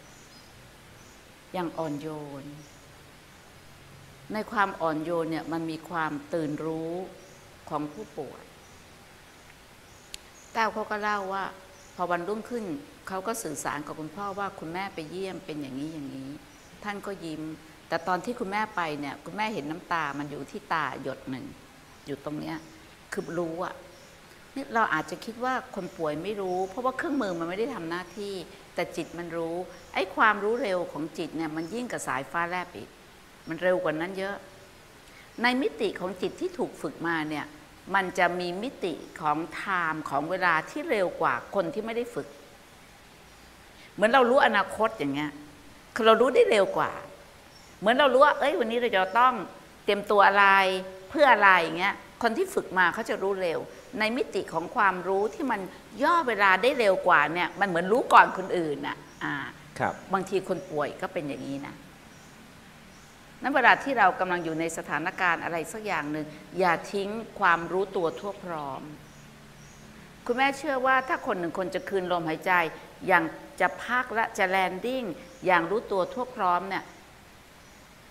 อย่างอ่อนโยนในความอ่อนโยนเนี่ยมันมีความตื่นรู้ของผู้ป่วยแต้วเขาก็เล่าว่าพอวันรุ่งขึ้นเขาก็สื่อสารกับคุณพ่อว่าคุณแม่ไปเยี่ยมเป็นอย่างนี้อย่างนี้ท่านก็ยิ้มแต่ตอนที่คุณแม่ไปเนี่ยคุณแม่เห็นน้ำตามันอยู่ที่ตาหยดหนึ่งอยู่ตรงเนี้ยคือรู้อะนี่เราอาจจะคิดว่าคนป่วยไม่รู้เพราะว่าเครื่องมือมันไม่ได้ทำหน้าที่แต่จิตมันรู้ไอ้ความรู้เร็วของจิตเนี่ยมันยิ่งกับสายฟ้าแลบอีกมันเร็วกว่านั้นเยอะในมิติของจิตที่ถูกฝึกมาเนี่ยมันจะมีมิติของไทม์ของเวลาที่เร็วกว่าคนที่ไม่ได้ฝึกเหมือนเรารู้อนาคตอย่างเงี้ยคือเรารู้ได้เร็วกว่าเหมือนเรารู้ว่าเอ้ยวันนี้เราจะต้องเตรียมตัวอะไรเพื่ออะไรอย่างเงี้ยคนที่ฝึกมาเขาจะรู้เร็วในมิติของความรู้ที่มันย่อเวลาได้เร็วกว่าเนี่ยมันเหมือนรู้ก่อนคนอื่นน่ะอ่าครับบางทีคนป่วยก็เป็นอย่างนี้นะนั้นเวลาที่เรากำลังอยู่ในสถานการณ์อะไรสักอย่างหนึ่งอย่าทิ้งความรู้ตัวทั่วพร้อมคุณแม่เชื่อว่าถ้าคนหนึ่งคนจะคืนลมหายใจอย่างจะพักและจะแลนดิ้งอย่างรู้ตัวทั่วพร้อมเนี่ย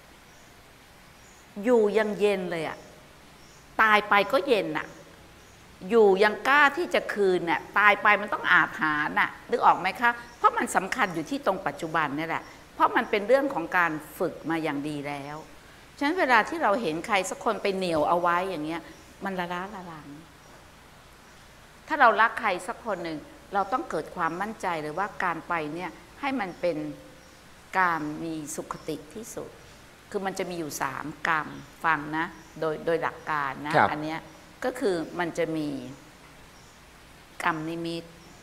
อยู่ยังเย็นเลยอะตายไปก็เย็นอะอยู่ยังกล้าที่จะคืนเนี่ยตายไปมันต้องอาถรรพ์น่ะนึกออกไหมคะเพราะมันสำคัญอยู่ที่ตรงปัจจุบันนี่แหละเพราะมันเป็นเรื่องของการฝึกมาอย่างดีแล้วฉะนั้นเวลาที่เราเห็นใครสักคนไปเหนี่ยวเอาไว้อย่างเงี้ยมันละล้าละลังถ้าเรารักใครสักคนหนึ่งเราต้องเกิดความมั่นใจเลยว่าการไปเนี่ยให้มันเป็นการมีสุขติที่สุดคือมันจะมีอยู่สามกรรมฟังนะโดยโดยหลักการนะอันเนี้ยก็คือมันจะมีกรรมนิมิต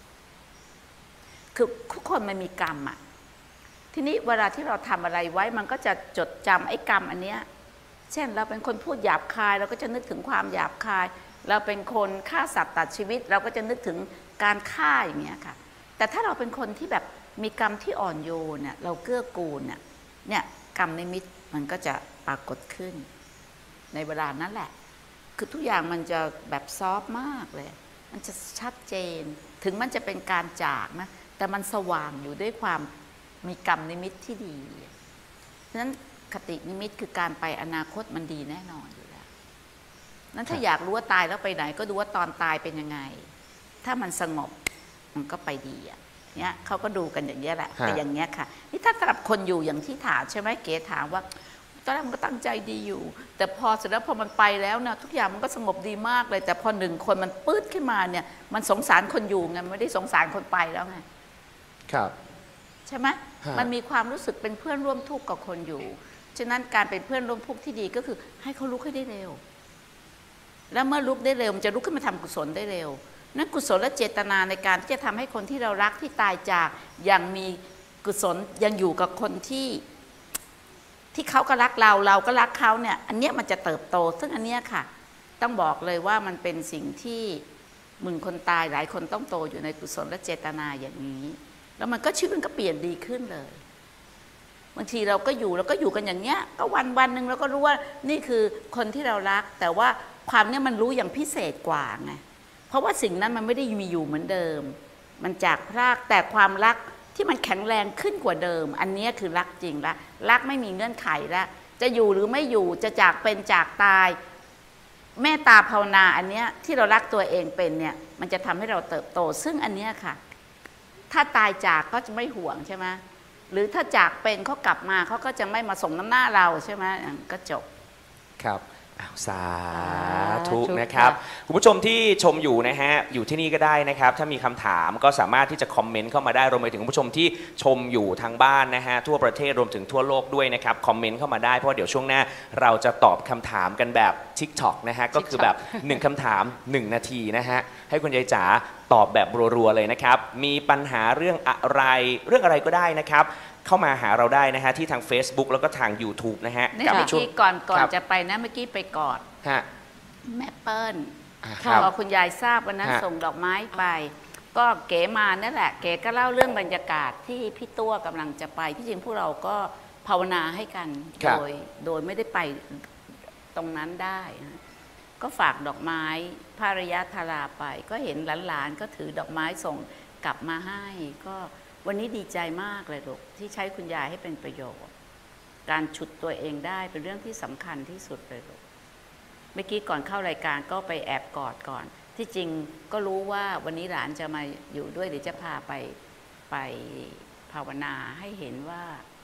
คือทุกคนมันมีกรรมอ่ะทีนี้เวลาที่เราทำอะไรไว้มันก็จะจดจำไอ้กรรมอันเนี้ยเช่นเราเป็นคนพูดหยาบคายเราก็จะนึกถึงความหยาบคายเราเป็นคนฆ่าสัตว์ตัดชีวิตเราก็จะนึกถึงการฆ่าอย่างเงี้ยค่ะแต่ถ้าเราเป็นคนที่แบบมีกรรมที่อ่อนโยนเนี่ยเราเกื้อกูลเนี่ยเนี่ยกรรมนิมิตมันก็จะปรากฏขึ้นในเวลานั้นแหละคือทุกอย่างมันจะแบบซอฟต์มากเลยมันจะชัดเจนถึงมันจะเป็นการจากนะแต่มันสว่างอยู่ด้วยความมีกรรมนิมิตที่ดีฉะนั้นคตินิมิตคือการไปอนาคตมันดีแน่นอนอยู่แล้วนั้นถ้าอยากรู้ว่าตายแล้วไปไหนก็ดูว่าตอนตายเป็นยังไงถ้ามันสงบมันก็ไปดีอ่ะเนี้ยเขาก็ดูกันอย่างนี้แหละแต่อย่างเงี้ยค่ะนี่ถ้าสำหรับคนอยู่อย่างที่ถามใช่ไหมเก๋ถามว่าตอนแรกมันก็ตั้งใจดีอยู่แต่พอเสร็จแล้วพอมันไปแล้วนะทุกอย่างมันก็สงบดีมากเลยแต่พอหนึ่งคนมันปื้ดขึ้นมาเนี่ยมันสงสารคนอยู่ไงไม่ได้สงสารคนไปแล้วไงครับใช่ไหมมันมีความรู้สึกเป็นเพื่อนร่วมทุกข์กับคนอยู่ฉะนั้นการเป็นเพื่อนร่วมทุกข์ที่ดีก็คือให้เขาลุกให้ได้เร็วแล้วเมื่อลุกได้เร็วมันจะลุกขึ้นมาทำกุศลได้เร็วนั่นกุศลและเจตนาในการที่จะทำให้คนที่เรารักที่ตายจากยังมีกุศลยังอยู่กับคนที่ที่เขาก็รักเราเราก็รักเขาเนี่ยอันนี้มันจะเติบโตซึ่งอันนี้ค่ะต้องบอกเลยว่ามันเป็นสิ่งที่มึงคนตายหลายคนต้องโตอยู่ในกุศลและเจตนาอย่างนี้แล้วมันก็ชีวิตมันก็เปลี่ยนดีขึ้นเลยบางทีเราก็อยู่เราก็อยู่กันอย่างเงี้ยก็วันวันหนึ่งเราก็รู้ว่านี่คือคนที่เรารักแต่ว่าความเนี้ยมันรู้อย่างพิเศษกว่าไงเพราะว่าสิ่งนั้นมันไม่ได้มีอยู่เหมือนเดิมมันจากพรากแต่ความรักที่มันแข็งแรงขึ้นกว่าเดิมอันนี้คือรักจริงละรักไม่มีเงื่อนไขแล้วจะอยู่หรือไม่อยู่จะจากเป็นจากตายเมตตาภาวนาอันเนี้ยที่เรารักตัวเองเป็นเนี่ยมันจะทำให้เราเติบโตซึ่งอันเนี้ยค่ะถ้าตายจากก็จะไม่ห่วงใช่ไหมหรือถ้าจากเป็นเขากลับมาเขาก็จะไม่มาส่งน้ำหน้าเราใช่ไหมก็จบครับสาธุนะครับคุณผู้ชมที่ชมอยู่นะฮะอยู่ที่นี่ก็ได้นะครับถ้ามีคำถามก็สามารถที่จะคอมเมนต์เข้ามาได้รวมไปถึงคุณผู้ชมที่ชมอยู่ทางบ้านนะฮะทั่วประเทศรวมถึงทั่วโลกด้วยนะครับคอมเมนต์เข้ามาได้เพราะเดี๋ยวช่วงหน้าเราจะตอบคำถามกันแบบ ทิกต็อก นะฮะก็คือแบบหนึ่งคำถามหนึ่งนาทีนะฮะให้คุณยายจ๋าตอบแบบรัวๆเลยนะครับมีปัญหาเรื่องอะไรเรื่องอะไรก็ได้นะครับเข้ามาหาเราได้นะฮะที่ทาง Facebook แล้วก็ทาง YouTube นะฮะกับช่วงก่อนก่อนจะไปนะเมื่อกี้ไปกอดแม่เปิ้ลพอคุณยายทราบวันนั้นส่งดอกไม้ไปก็เก๋มานั่นแหละเก๋ก็เล่าเรื่องบรรยากาศที่พี่ตัวกำลังจะไปที่จริงพวกเราก็ภาวนาให้กันโดยโดยไม่ได้ไปตรงนั้นได้ก็ฝากดอกไม้ภรรยาธาราไปก็เห็นหลานๆก็ถือดอกไม้ส่งกลับมาให้ก็วันนี้ดีใจมากเลยลูกที่ใช้คุณยายให้เป็นประโยชน์การฉุดตัวเองได้เป็นเรื่องที่สำคัญที่สุดเลยลูกเมื่อกี้ก่อนเข้ารายการก็ไปแอบกอดก่อนที่จริงก็รู้ว่าวันนี้หลานจะมาอยู่ด้วยเดี๋ยวจะพาไปไปภาวนาให้เห็นว่า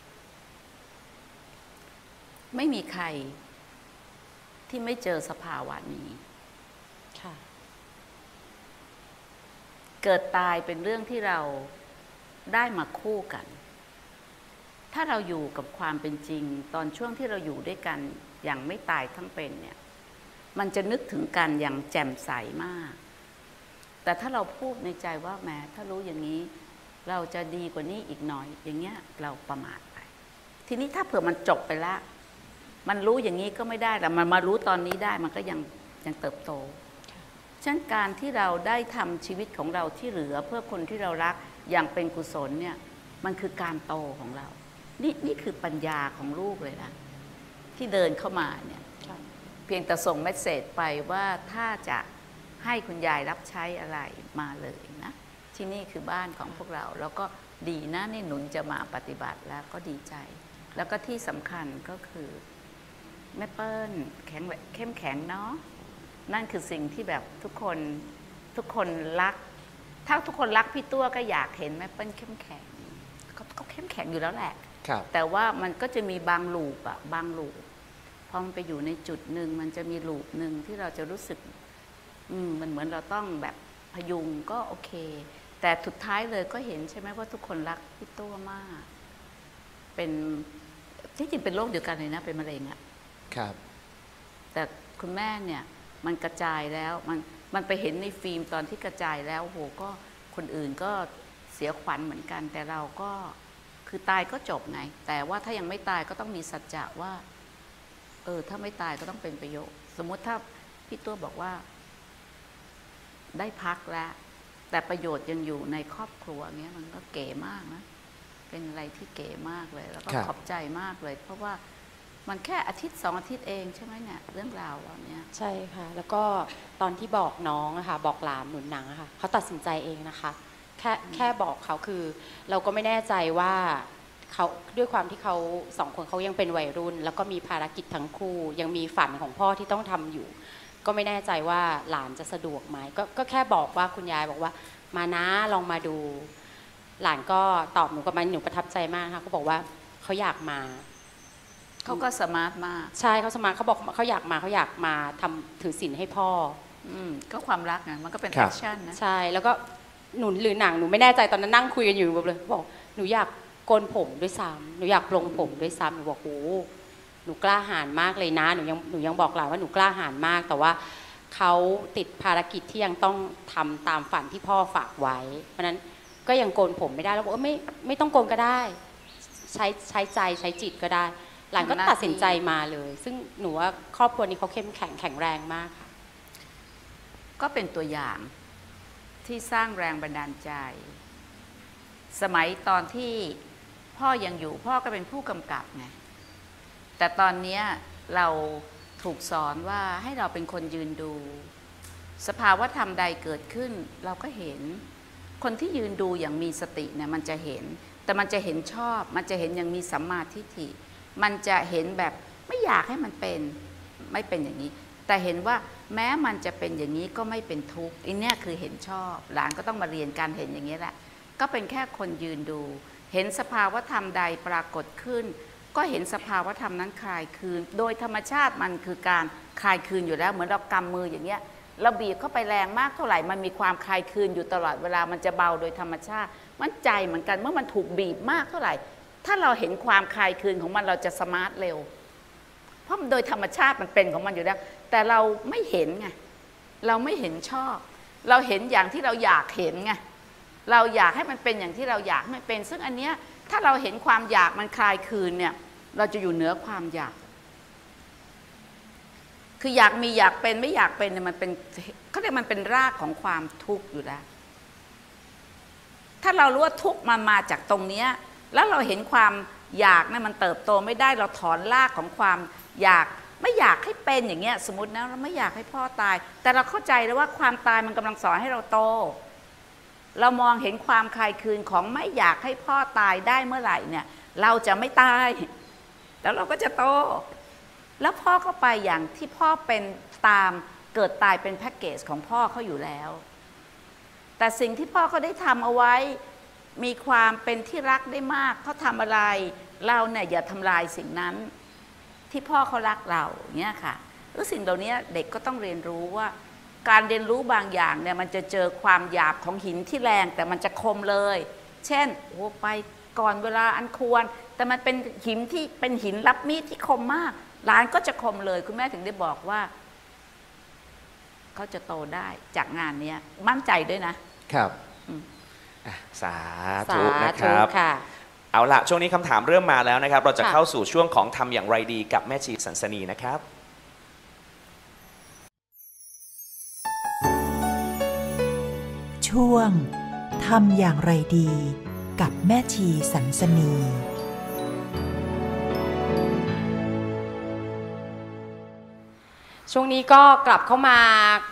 ไม่มีใครที่ไม่เจอสภาวะนี้เกิดตายเป็นเรื่องที่เราได้มาคู่กันถ้าเราอยู่กับความเป็นจริงตอนช่วงที่เราอยู่ด้วยกันอย่างไม่ตายทั้งเป็นเนี่ยมันจะนึกถึงกันอย่างแจ่มใสมากแต่ถ้าเราพูดในใจว่าแม้ถ้ารู้อย่างนี้เราจะดีกว่านี้อีกหน่อยอย่างเงี้ยเราประมาทไปทีนี้ถ้าเผื่อมันจบไปแล้วมันรู้อย่างนี้ก็ไม่ได้แต่มันมารู้ตอนนี้ได้มันก็ยังยังเติบโตฉะนั้นการที่เราได้ทำชีวิตของเราที่เหลือเพื่อคนที่เรารักอย่างเป็นกุศลเนี่ยมันคือการโตของเรานี่นี่คือปัญญาของลูกเลยนะที่เดินเข้ามาเนี่ยเพียงแต่ส่งเมสเสจไปว่าถ้าจะให้คุณยายรับใช้อะไรมาเลยนะที่นี่คือบ้านของพวกเราแล้วก็ดีนะนี่หนุนจะมาปฏิบัติแล้วก็ดีใจแล้วก็ที่สำคัญก็คือแม่เปิ้ลแข็งเข้มแข็งเนาะนั่นคือสิ่งที่แบบทุกคนทุกคนรักถ้าทุกคนรักพี่ตัวก็อยากเห็นแม่เปิ้ลเข้มแข็งเขาเขาเข้มแข็งอยู่แล้วแหละแต่ว่ามันก็จะมีบางลูปอะบางลูปพอมันไปอยู่ในจุดหนึ่งมันจะมีลูปหนึ่งที่เราจะรู้สึกอืมมันเหมือนเราต้องแบบพยุงก็โอเคแต่สุดท้ายเลยก็เห็นใช่ไหมว่าทุกคนรักพี่ตัวมากเป็นที่จริงเป็นโรคเดียวกันเลยนะเป็นมะเร็งอะครับแต่คุณแม่เนี่ยมันกระจายแล้วมันมันไปเห็นในฟิล์มตอนที่กระจายแล้วโหก็คนอื่นก็เสียขวัญเหมือนกันแต่เราก็คือตายก็จบไงแต่ว่าถ้ายังไม่ตายก็ต้องมีสัจจะว่าเออถ้าไม่ตายก็ต้องเป็นประโยชน์สมมุติถ้าพี่ตัวบอกว่าได้พักแล้วแต่ประโยชน์ยังอยู่ในครอบครัวเงี้ยมันก็เก๋มากนะเป็นอะไรที่เก๋มากเลยแล้วก็ขอบใจมากเลยเพราะว่ามันแค่อาทิตย์สองอาทิตย์เองใช่ไหมเนี่ยเรื่องราวเหล่านี้ใช่ค่ะแล้วก็ตอนที่บอกน้องอะค่ะบอกหลานหนุนหนังอะค่ะเขาตัดสินใจเองนะคะแค่แค่บอกเขาคือเราก็ไม่แน่ใจว่าเขาด้วยความที่เขาสองคนเขายังเป็นวัยรุ่นแล้วก็มีภารกิจทั้งคู่ยังมีฝันของพ่อที่ต้องทำอยู่ก็ไม่แน่ใจว่าหลานจะสะดวกไหมก็ก็แค่บอกว่าคุณยายบอกว่ามานะลองมาดูหลานก็ตอบหนูกับมันหนูประทับใจมากค่ะเขาบอกว่าเขาอยากมาเขาก็สมาร์ทมากใช่เขาสมาร์ทเขาบอกเขาอยากมาเขาอยากมาทำถือศีลให้พ่ออืมก็ความรักไงมันก็เป็นแอคชั่นนะใช่แล้วก็หนูหรือหนังหนูไม่แน่ใจตอนนั้นนั่งคุยกันอยู่แบบเลยบอกหนูอยากโกนผมด้วยซ้ำหนูอยากปลงผมด้วยซ้ำหนูบอกโอ้หนูกล้าหาญมากเลยนะหนูยังหนูยังบอกหลานว่าหนูกล้าหาญมากแต่ว่าเขาติดภารกิจที่ยังต้องทำตามฝันที่พ่อฝากไว้เพราะนั้นก็ยังโกนผมไม่ได้แล้วบอกว่าไม่ไม่ต้องโกนก็ได้ใช้ใช้ใจใช้จิตก็ได้หลานก็ตัดสินใจมาเลยซึ่งหนูว่าครอบครัวนี้เขาเข้มแข็งแข็งแรงมากค่ะก็เป็นตัวอย่างที่สร้างแรงบันดาลใจสมัยตอนที่พ่อยังอยู่พ่อก็เป็นผู้กำกับไงแต่ตอนนี้เราถูกสอนว่าให้เราเป็นคนยืนดูสภาวะธรรมใดเกิดขึ้นเราก็เห็นคนที่ยืนดูอย่างมีสติเนี่ยมันจะเห็นแต่มันจะเห็นชอบมันจะเห็นอย่างมีสัมมาทิฏฐิมันจะเห็นแบบไม่อยากให้มันเป็นไม่เป็นอย่างนี้แต่เห็นว่าแม้มันจะเป็นอย่างนี้ก็ไม่เป็นทุกข์อันนี้คือเห็นชอบหลานก็ต้องมาเรียนการเห็นอย่างนี้แหละก็เป็นแค่คนยืนดูเห็นสภาวะธรรมใดปรากฏขึ้นก็เห็นสภาวะธรรมนั้นคลายคืนโดยธรรมชาติมันคือการคลายคืนอยู่แล้วเหมือนเรากำมืออย่างเงี้ยเราบีบเข้าไปแรงมากเท่าไหร่มันมีความคลายคืนอยู่ตลอดเวลามันจะเบาโดยธรรมชาติมันใจเหมือนกันเมื่อมันถูกบีบมากเท่าไหร่ถ้าเราเห็นความคลายคืนของมันเราจะสมาร์ทเร็วเพราะโดยธรรมชาติมันเป็นของมันอยู่แล้วแต่เราไม่เห็นไงเราไม่เห็นชอบเราเห็นอย่างที่เราอยากเห็นไงเราอยากให้มันเป็นอย่างที่เราอยากให้มันเป็นซึ่งอันเนี้ยถ้าเราเห็นความอยากมันคลายคืนเนี่ยเราจะอยู่เหนือความอยากคืออยากมีอยากเป็นไม่อยากเป็นเนี่ยมันเป็นเขาเรียกมันเป็นรากของความทุกข์อยู่แล้วถ้าเรารู้ว่าทุกข์มันมาจากตรงเนี้ยแล้วเราเห็นความอยากเนี่ยมันเติบโตไม่ได้เราถอนรากของความอยากไม่อยากให้เป็นอย่างเงี้ยสมมตินะเราไม่อยากให้พ่อตายแต่เราเข้าใจแล้วว่าความตายมันกำลังสอนให้เราโตเรามองเห็นความคลายคืนของไม่อยากให้พ่อตายได้เมื่อไหร่เนี่ยเราจะไม่ตายแล้วเราก็จะโตแล้วพ่อก็ไปอย่างที่พ่อเป็นตามเกิดตายเป็นแพ็กเกจของพ่อเขาอยู่แล้วแต่สิ่งที่พ่อเขาได้ทำเอาไว้มีความเป็นที่รักได้มากเขาทำอะไรเราเนี่ยอย่าทำลายสิ่งนั้นที่พ่อเขารักเราเนี่ยค่ะแล้วสิ่งเหล่านี้เด็กก็ต้องเรียนรู้ว่าการเรียนรู้บางอย่างเนี่ยมันจะเจอความหยาบของหินที่แรงแต่มันจะคมเลยเช่นโอ้ไปก่อนเวลาอันควรแต่มันเป็นหินที่เป็นหินรับมีดที่คมมากหลานก็จะคมเลยคุณแม่ถึงได้บอกว่าเขาจะโตได้จากงานนี้มั่นใจด้วยนะครับสาธุนะครับเอาละช่วงนี้คำถามเริ่มมาแล้วนะครับเราจะเข้าสู่ช่วงของทำอย่างไรดีกับแม่ชีสันสนีนะครับช่วงทำอย่างไรดีกับแม่ชีสันสนีช่วงนี้ก็กลับเข้ามา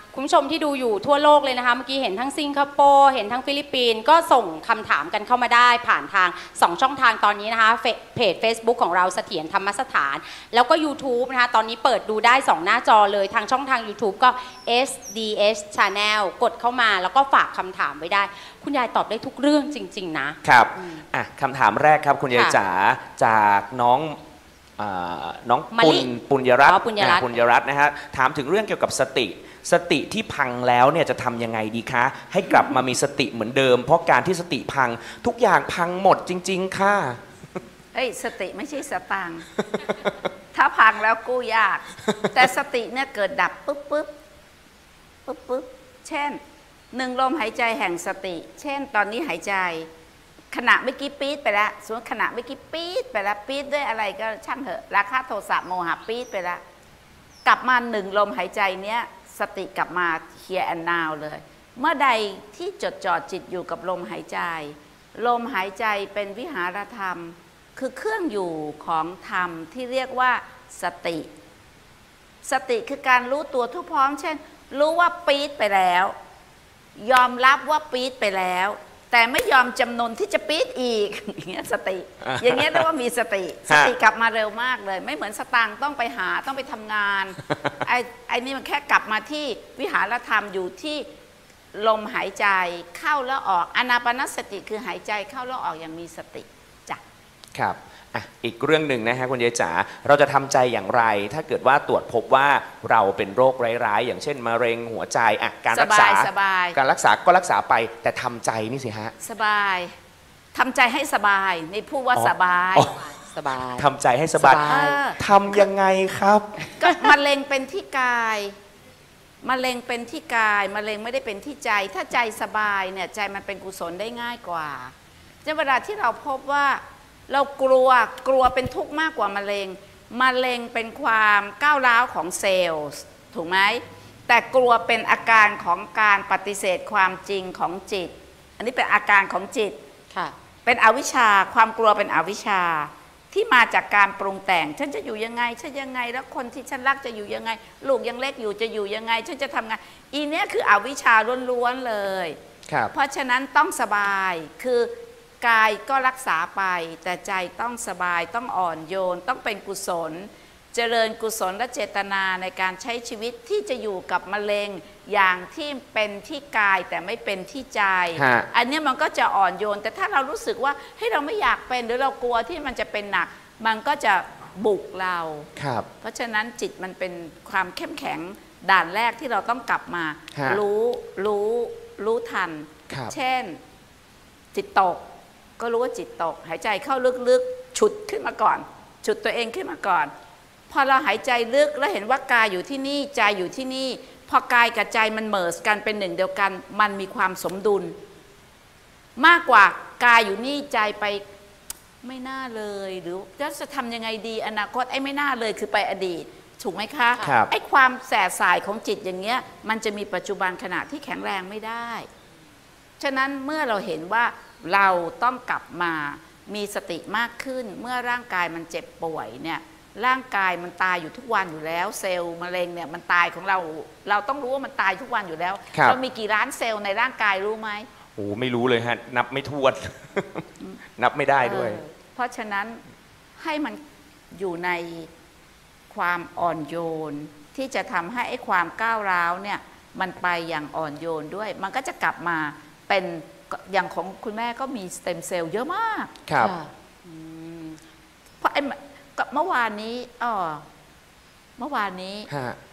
คุณผู้ชมที่ดูอยู่ทั่วโลกเลยนะคะเมื่อกี้เห็นทั้งสิงคโปร์เห็นทั้งฟิลิปปินส์ก็ส่งคำถามกันเข้ามาได้ผ่านทางสองช่องทางตอนนี้นะคะเพจ Facebook ของเราเสถียรธรรมสถานแล้วก็ YouTube นะคะตอนนี้เปิดดูได้สองหน้าจอเลยทางช่องทาง YouTube ก็ เอส ดี เอส Channel กดเข้ามาแล้วก็ฝากคำถามไว้ได้คุณยายตอบได้ทุกเรื่องจริงๆนะครับอ่ะคำถามแรกครับคุณยายจ๋าจากน้องน้องปุณปุญญรัตน์ปุญญรัตน์นะฮะถามถึงเรื่องเกี่ยวกับสติสติที่พังแล้วเนี่ยจะทำยังไงดีคะให้กลับมามีสติเหมือนเดิมเพราะการที่สติพังทุกอย่างพังหมดจริงๆค่ะเอ้ยสติไม่ใช่สตางค์ถ้าพังแล้วกู้ยากแต่สติเนี่ยเกิดดับปุ๊บปุ๊บปุ๊บปุ๊บเช่นหนึ่งลมหายใจแห่งสติเช่นตอนนี้หายใจขณะเมื่อกี้ปี๊ดไปแล้วสมมติขณะเมื่อกี้ปี๊ดไปแล้วปี๊ดด้วยอะไรก็ช่างเถอะราคะโทสะโมหะปี๊ดไปแล้วกลับมาหนึ่งลมหายใจเนี้ยสติกลับมา here and now เลยเมื่อใดที่จดจ่อจิตอยู่กับลมหายใจลมหายใจเป็นวิหารธรรมคือเครื่องอยู่ของธรรมที่เรียกว่าสติสติคือการรู้ตัวทุกพร้อมเช่นรู้ว่าปี๊ดไปแล้วยอมรับว่าปี๊ดไปแล้วแต่ไม่ยอมจำนนที่จะปี๊ดอีกอย่างเงี้ยสติอย่างเงี้ยเรียกว่ามีสติสติกลับมาเร็วมากเลยไม่เหมือนสตางค์ต้องไปหาต้องไปทำงานไอ้ไอ้นี่มันแค่กลับมาที่วิหารธรรมอยู่ที่ลมหายใจเข้าแล้วออกอานาปานสติคือหายใจเข้าแล้วออกอย่างมีสติจ้ะครับอ่ะอีกเรื่องหนึ่งนะฮะคุณยายจ๋าเราจะทำใจอย่างไรถ้าเกิดว่าตรวจพบว่าเราเป็นโรคร้ายๆอย่างเช่นมะเร็งหัวใจอ่ะการรักษาการรักษาก็รักษาไปแต่ทำใจนี่สิฮะสบายทำใจให้สบายในพูดว่าสบายสบายทำใจให้สบายทำยังไงครับก็มะเร็งเป็นที่กายมะเร็งเป็นที่กายมะเร็งไม่ได้เป็นที่ใจถ้าใจสบายเนี่ยใจมันเป็นกุศลได้ง่ายกว่าเวลาที่เราพบว่าเรากลัวกลัวเป็นทุกข์มากกว่ามะเร็งมะเร็งเป็นความก้าวร้าวของเซลล์ถูกไหมแต่กลัวเป็นอาการของการปฏิเสธความจริงของจิตอันนี้เป็นอาการของจิตค่ะเป็นอวิชชาความกลัวเป็นอวิชชาที่มาจากการปรุงแต่งฉันจะอยู่ยังไงฉันยังไงแล้วคนที่ฉันรักจะอยู่ยังไงลูกยังเล็กอยู่จะอยู่ยังไงฉันจะทำงานอีเนี้ยคืออวิชชาล้วนๆเลยเพราะฉะนั้นต้องสบายคือกายก็รักษาไปแต่ใจต้องสบายต้องอ่อนโยนต้องเป็นกุศลเจริญกุศลและเจตนาในการใช้ชีวิตที่จะอยู่กับมะเร็งอย่างที่เป็นที่กายแต่ไม่เป็นที่ใจอันนี้มันก็จะอ่อนโยนแต่ถ้าเรารู้สึกว่าให้เราไม่อยากเป็นหรือเรากลัวที่มันจะเป็นหนักมันก็จะบุกเราเพราะฉะนั้นจิตมันเป็นความเข้มแข็งด่านแรกที่เราต้องกลับมารู้รู้รู้ทันเช่นจิตตกก็รู้ว่าจิตตกหายใจเข้าลึกๆฉุดขึ้นมาก่อนฉุดตัวเองขึ้นมาก่อนพอเราหายใจลึกแล้วเห็นว่ากายอยู่ที่นี่ใจอยู่ที่นี่พอกายกับใจมันเมิร์จกันเป็นหนึ่งเดียวกันมันมีความสมดุลมากกว่ากายอยู่นี่ใจไปไม่น่าเลยหรือจะทำยังไงดีอนาคตไอ้ไม่น่าเลยคือไปอดีตถูกไหมคะไอ้ความแสบสายของจิตอย่างเงี้ยมันจะมีปัจจุบันขณะที่แข็งแรงไม่ได้ฉะนั้นเมื่อเราเห็นว่าเราต้องกลับมามีสติมากขึ้นเมื่อร่างกายมันเจ็บป่วยเนี่ยร่างกายมันตายอยู่ทุกวันอยู่แล้วเซลล์มะเร็งเนี่ยมันตายของเราเราต้องรู้ว่ามันตายทุกวันอยู่แล้วเรามีกี่ล้านเซลล์ในร่างกายรู้ไหมโอ้ไม่รู้เลยฮะนับไม่ถ้วนนับไม่ได้ด้วยเพราะฉะนั้นให้มันอยู่ในความอ่อนโยนที่จะทำให้ไอ้ความก้าวร้าวเนี่ยมันไปอย่างอ่อนโยนด้วยมันก็จะกลับมาเป็นอย่างของคุณแม่ก็มีสเต็มเซลล์เยอะมากครับเพราะไอ้เมื่อวานนี้อ๋อเมื่อวานนี้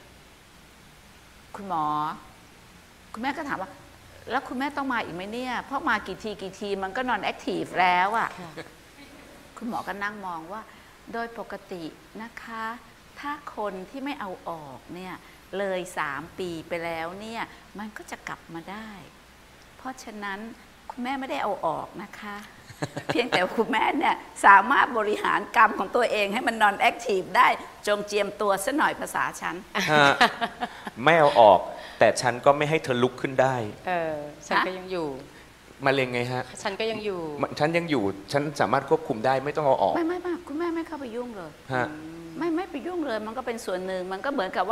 คุณหมอคุณแม่ก็ถามว่าแล้วคุณแม่ต้องมาอีกไหมเนี่ยเพราะมากี่ทีกี่ทีมันก็นอนแอคทีฟแล้วอ่ะคุณหมอก็นั่งมองว่าโดยปกตินะคะถ้าคนที่ไม่เอาออกเนี่ยเลยสามปีไปแล้วเนี่ยมันก็จะกลับมาได้เพราะฉะนั้นคุณแม่ไม่ได้เอาออกนะคะเพียงแต่คุณแม่เนี่ยสามารถบริหารกรรมของตัวเองให้มันนอนแอคทีฟได้จงเจียมตัวซะหน่อยภาษาฉันไม่เอาออกแต่ฉันก็ไม่ให้เธอลุกขึ้นได้เออฉันก็ยังอยู่มะเร็งไงฮะฉันก็ยังอยู่ฉันยังอยู่ฉันสามารถควบคุมได้ไม่ต้องเอาออกไม่ไม่ไม่คุณแม่ไม่เข้าไปยุ่งเลยไม่ไม่ไปยุ่งเลยมันก็เป็นส่วนหนึ่งมันก็เหมือนกับว่า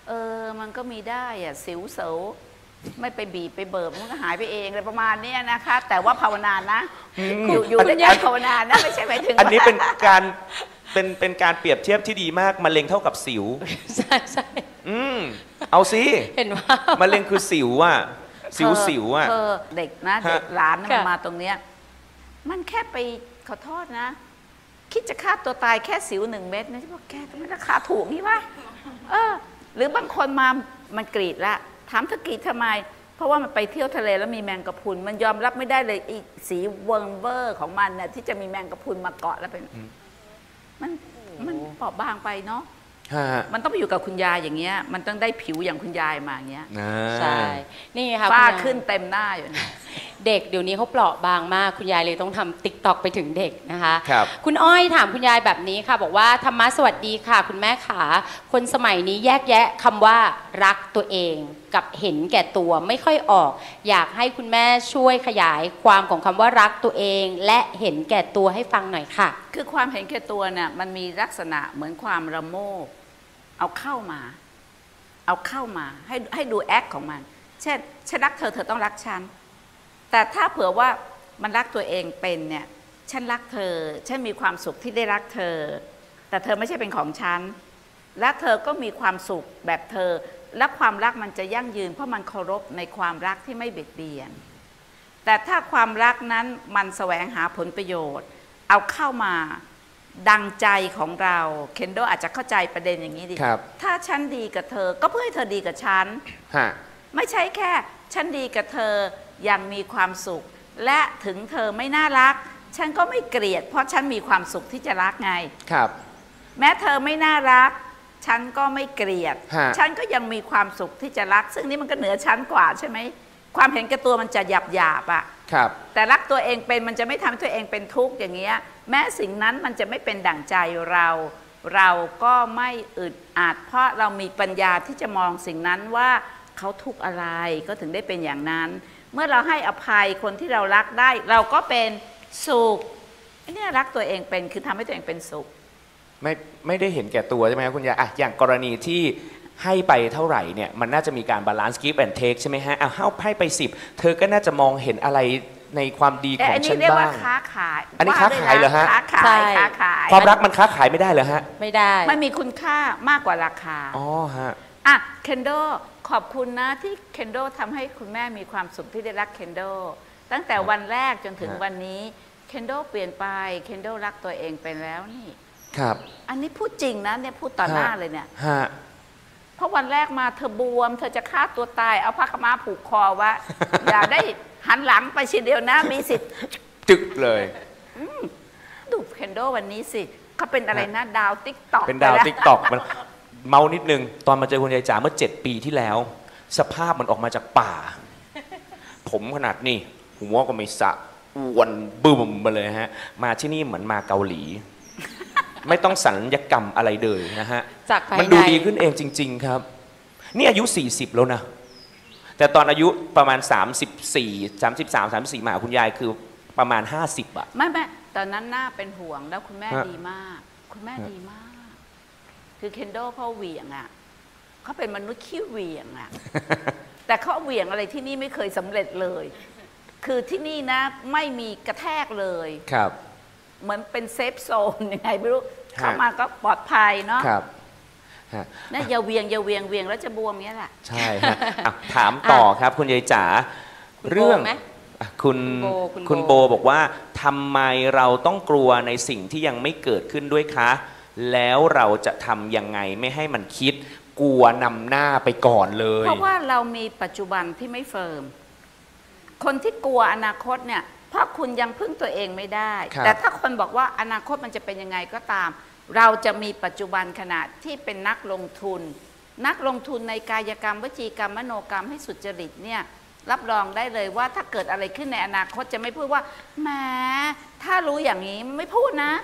เออมันก็มีได้อะสิวเสาไม่ไปบีบไปเบิบมันก็หายไปเองอะไรประมาณนี้นะคะ แต่ว่าภาวนานะอยู่อยู่ในการภาวนานะไม่ใช่หมายถึงอันนี้เป็นการเป็นเป็นการเปรียบเทียบที่ดีมากมะเร็งเท่ากับสิวใช่ใช่อืมเอาสิเห็นว่ามะเร็งคือสิวอ่ะสิวสิวอ่ะเธอเด็กนะเด็กหลานมันมาตรงเนี้ยมันแค่ไปขอโทษนะคิดจะฆ่าตัวตายแค่สิวหนึ่งเม็ดนะที่บอกแกทำไมราคาถูกนี่วะเออหรือบางคนมามันกรีดละถามเธอกรีดทำไมเพราะว่ามันไปเที่ยวทะเลแล้วมีแมงกะพรุนมันยอมรับไม่ได้เลยอีสีเวิร์มเวอร์ของมันเนี่ยที่จะมีแมงกะพรุนมาเกาะแล้วเป็นมันมันเปราะบางไปเนาะมันต้องไปอยู่กับคุณยายอย่างเงี้ยมันต้องได้ผิวอย่างคุณยายมาอย่างเงี้ยใช่นี่ค่ะฝ้าขึ้นเต็มหน้าอยู่เด็กเดี๋ยวนี้เขาเปราะบางมากคุณยายเลยต้องทำติ๊กต็อกไปถึงเด็กนะคะครับคุณอ้อยถามคุณยายแบบนี้ค่ะบอกว่าธรรมะสวัสดีค่ะคุณแม่ขาคนสมัยนี้แยกแยะคำว่ารักตัวเองกับเห็นแก่ตัวไม่ค่อยออกอยากให้คุณแม่ช่วยขยายความของคำว่ารักตัวเองและเห็นแก่ตัวให้ฟังหน่อยค่ะคือความเห็นแก่ตัวเนี่ยมันมีลักษณะเหมือนความระโมบเอาเข้ามาเอาเข้ามาให้ให้ดูแอคของมันเช่นฉันรักเธอเธอต้องรักฉันแต่ถ้าเผื่อว่ามันรักตัวเองเป็นเนี่ยฉันรักเธอฉันมีความสุขที่ได้รักเธอแต่เธอไม่ใช่เป็นของฉันและเธอก็มีความสุขแบบเธอและความรักมันจะยั่งยืนเพราะมันเคารพในความรักที่ไม่เบียดเบียนแต่ถ้าความรักนั้นมันแสวงหาผลประโยชน์เอาเข้ามาดังใจของเราเคนโดอาจจะเข้าใจประเด็นอย่างนี้ดีถ้าฉันดีกับเธอก็เพื่อให้เธอดีกับฉันไม่ใช่แค่ฉันดีกับเธออย่างมีความสุขและถึงเธอไม่น่ารักฉันก็ไม่เกลียดเพราะฉันมีความสุขที่จะรักไงครับแม้เธอไม่น่ารักฉันก็ไม่เกลียดฉันก็ยังมีความสุขที่จะรักซึ่งนี้มันก็เหนือชั้นกว่าใช่ไหมความเห็นแก่ตัวมันจะหยาบหยาบอ่ะครับแต่รักตัวเองเป็นมันจะไม่ทำตัวเองเป็นทุกข์อย่างเงี้ยแม้สิ่งนั้นมันจะไม่เป็นดั่งใจเราเราก็ไม่อึดอัดเพราะเรามีปัญญาที่จะมองสิ่งนั้นว่าเขาทุกข์อะไรก็ถึงได้เป็นอย่างนั้นเมื่อเราให้อภัยคนที่เรารักได้เราก็เป็นสุขเนี่ยรักตัวเองเป็นคือทำให้ตัวเองเป็นสุขไม่ไม่ได้เห็นแก่ตัวใช่ไหมครับคุณยายอ่ะอย่างกรณีที่ให้ไปเท่าไหร่เนี่ยมันน่าจะมีการบาลานซ์ give and take ใช่ไหมฮะเอาให้ไปสิบเธอก็น่าจะมองเห็นอะไรในความดีของฉันบ้างค้าขายอันนี้ค้าขายเหรอฮะค้าขายค้าขายความรักมันค้าขายไม่ได้เหรอฮะไม่ได้มันมีคุณค่ามากกว่าราคาอ๋อฮะอ่ะเคนโดขอบคุณนะที่เคนโดทำให้คุณแม่มีความสุขที่ได้รักเคนโดตั้งแต่วันแรกจนถึงวันนี้เคนโดเปลี่ยนไปเคนโดรักตัวเองเป็นแล้วนี่ครับอันนี้พูดจริงนะเนี่ยพูดต่อหน้าเลยเนี่ยฮะเพราะวันแรกมาเธอบวมเธอจะฆ่าตัวตายเอาผ้าขม้าผูกคอวะอย่าได้หันหลังไปทีเดียวนะมีสิทธิ์จึกเลยดูเคนโดวันนี้สิเขาเป็นอะไรนะดาวติ๊กต็อกเป็นดาวติ๊กต็อกมันเมานิดนึงตอนมาเจอคุณยายจ๋าเมื่อเจ็ดปีที่แล้วสภาพมันออกมาจากป่าผมขนาดนี้หัวก็ไม่สะอ้วนบึ้มมาเลยฮะมาที่นี่เหมือนมาเกาหลีไม่ต้องสัญญกรรมอะไรเลยนะฮะมันดูดีขึ้นเองจริงๆครับนี่อายุสี่สิบแล้วนะแต่ตอนอายุประมาณสามสิบสี่ สามสิบสาม สามสิบสี่มาคุณยายคือประมาณห้าสิบอะไม่ไม่ตอนนั้นหน้าเป็นห่วงแล้วคุณแม่ดีมากคุณแม่ดีมากคือเคนโดเขาเหวี่ยงอ่ะเขาเป็นมนุษย์ขี้เหวี่ยงอ่ะแต่เขาเหวี่ยงอะไรที่นี่ไม่เคยสำเร็จเลยคือที่นี่นะไม่มีกระแทกเลยครับเหมือนเป็นเซฟโซนยังไงไม่รู้เข้ามาก็ปลอดภัยเนาะครับนี่อย่าเวียงอย่าเวียงเวียงแล้วจะบวมเงี้ยแหละใช่ฮะถามต่อครับคุณยายจ๋าเรื่องคุณคุณโบบอกว่าทำไมเราต้องกลัวในสิ่งที่ยังไม่เกิดขึ้นด้วยคะแล้วเราจะทำยังไงไม่ให้มันคิดกลัวนำหน้าไปก่อนเลยเพราะว่าเรามีปัจจุบันที่ไม่เฟิร์มคนที่กลัวอนาคตเนี่ยเพราะคุณยังพึ่งตัวเองไม่ได้แต่ถ้าคนบอกว่าอนาคตมันจะเป็นยังไงก็ตามเราจะมีปัจจุบันขณะที่เป็นนักลงทุนนักลงทุนในกายกรรมวจีกรรมมโนกรรมให้สุจริตเนี่ยรับรองได้เลยว่าถ้าเกิดอะไรขึ้นในอนาคตจะไม่พูดว่าแหมถ้ารู้อย่างนี้ไม่พูดนะ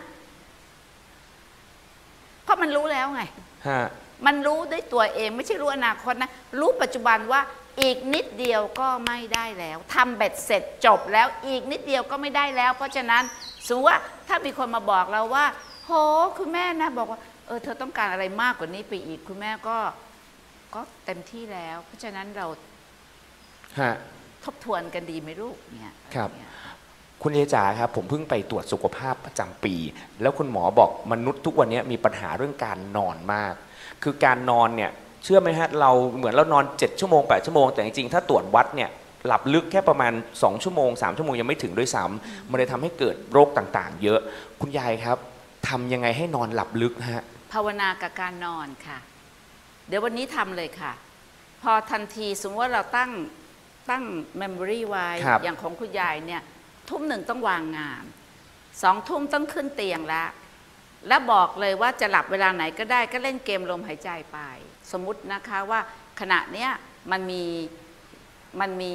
เพราะมันรู้แล้วไงมันรู้ด้วยตัวเองไม่ใช่รู้อนาคตนะรู้ปัจจุบันว่าอีกนิดเดียวก็ไม่ได้แล้วทำเบ็ดเสร็จจบแล้วอีกนิดเดียวก็ไม่ได้แล้วเพราะฉะนั้นสมมติว่าถ้ามีคนมาบอกเราว่าโหคุณแม่นะบอกว่าเออเธอต้องการอะไรมากกว่านี้ไปอีกคุณแม่ก็ก็เต็มที่แล้ว เพราะฉะนั้นเราฮะทบทวนกันดีไหมลูกเนี่ยครับคุณเอจ๋าครับผมเพิ่งไปตรวจสุขภาพประจำปี แล้วคุณหมอบอกมนุษย์ทุกวันนี้มีปัญหาเรื่องการนอนมาก คือการนอนเนี่ยเชื่อไหมฮะเราเหมือนเรานอนเจ็ดชั่วโมงแปดชั่วโมงแต่จริงๆถ้าตรวจวัดเนี่ยหลับลึกแค่ประมาณสองชั่วโมงสามชั่วโมงยังไม่ถึงด้วยซ้ำมันเลยทำให้เกิดโรคต่างๆเยอะคุณยายครับทำยังไงให้นอนหลับลึกฮะภาวนากับการนอนค่ะเดี๋ยววันนี้ทำเลยค่ะพอทันทีสมมติว่าเราตั้งตั้งเมมโมรี่ไว้อย่างของคุณยายเนี่ยทุ่มหนึ่งต้องวางงานสองทุ่มต้องขึ้นเตียงแล้วและบอกเลยว่าจะหลับเวลาไหนก็ได้ก็เล่นเกมลมหายใจไปสมมุตินะคะว่าขณะเนี้ยมันมีมันมี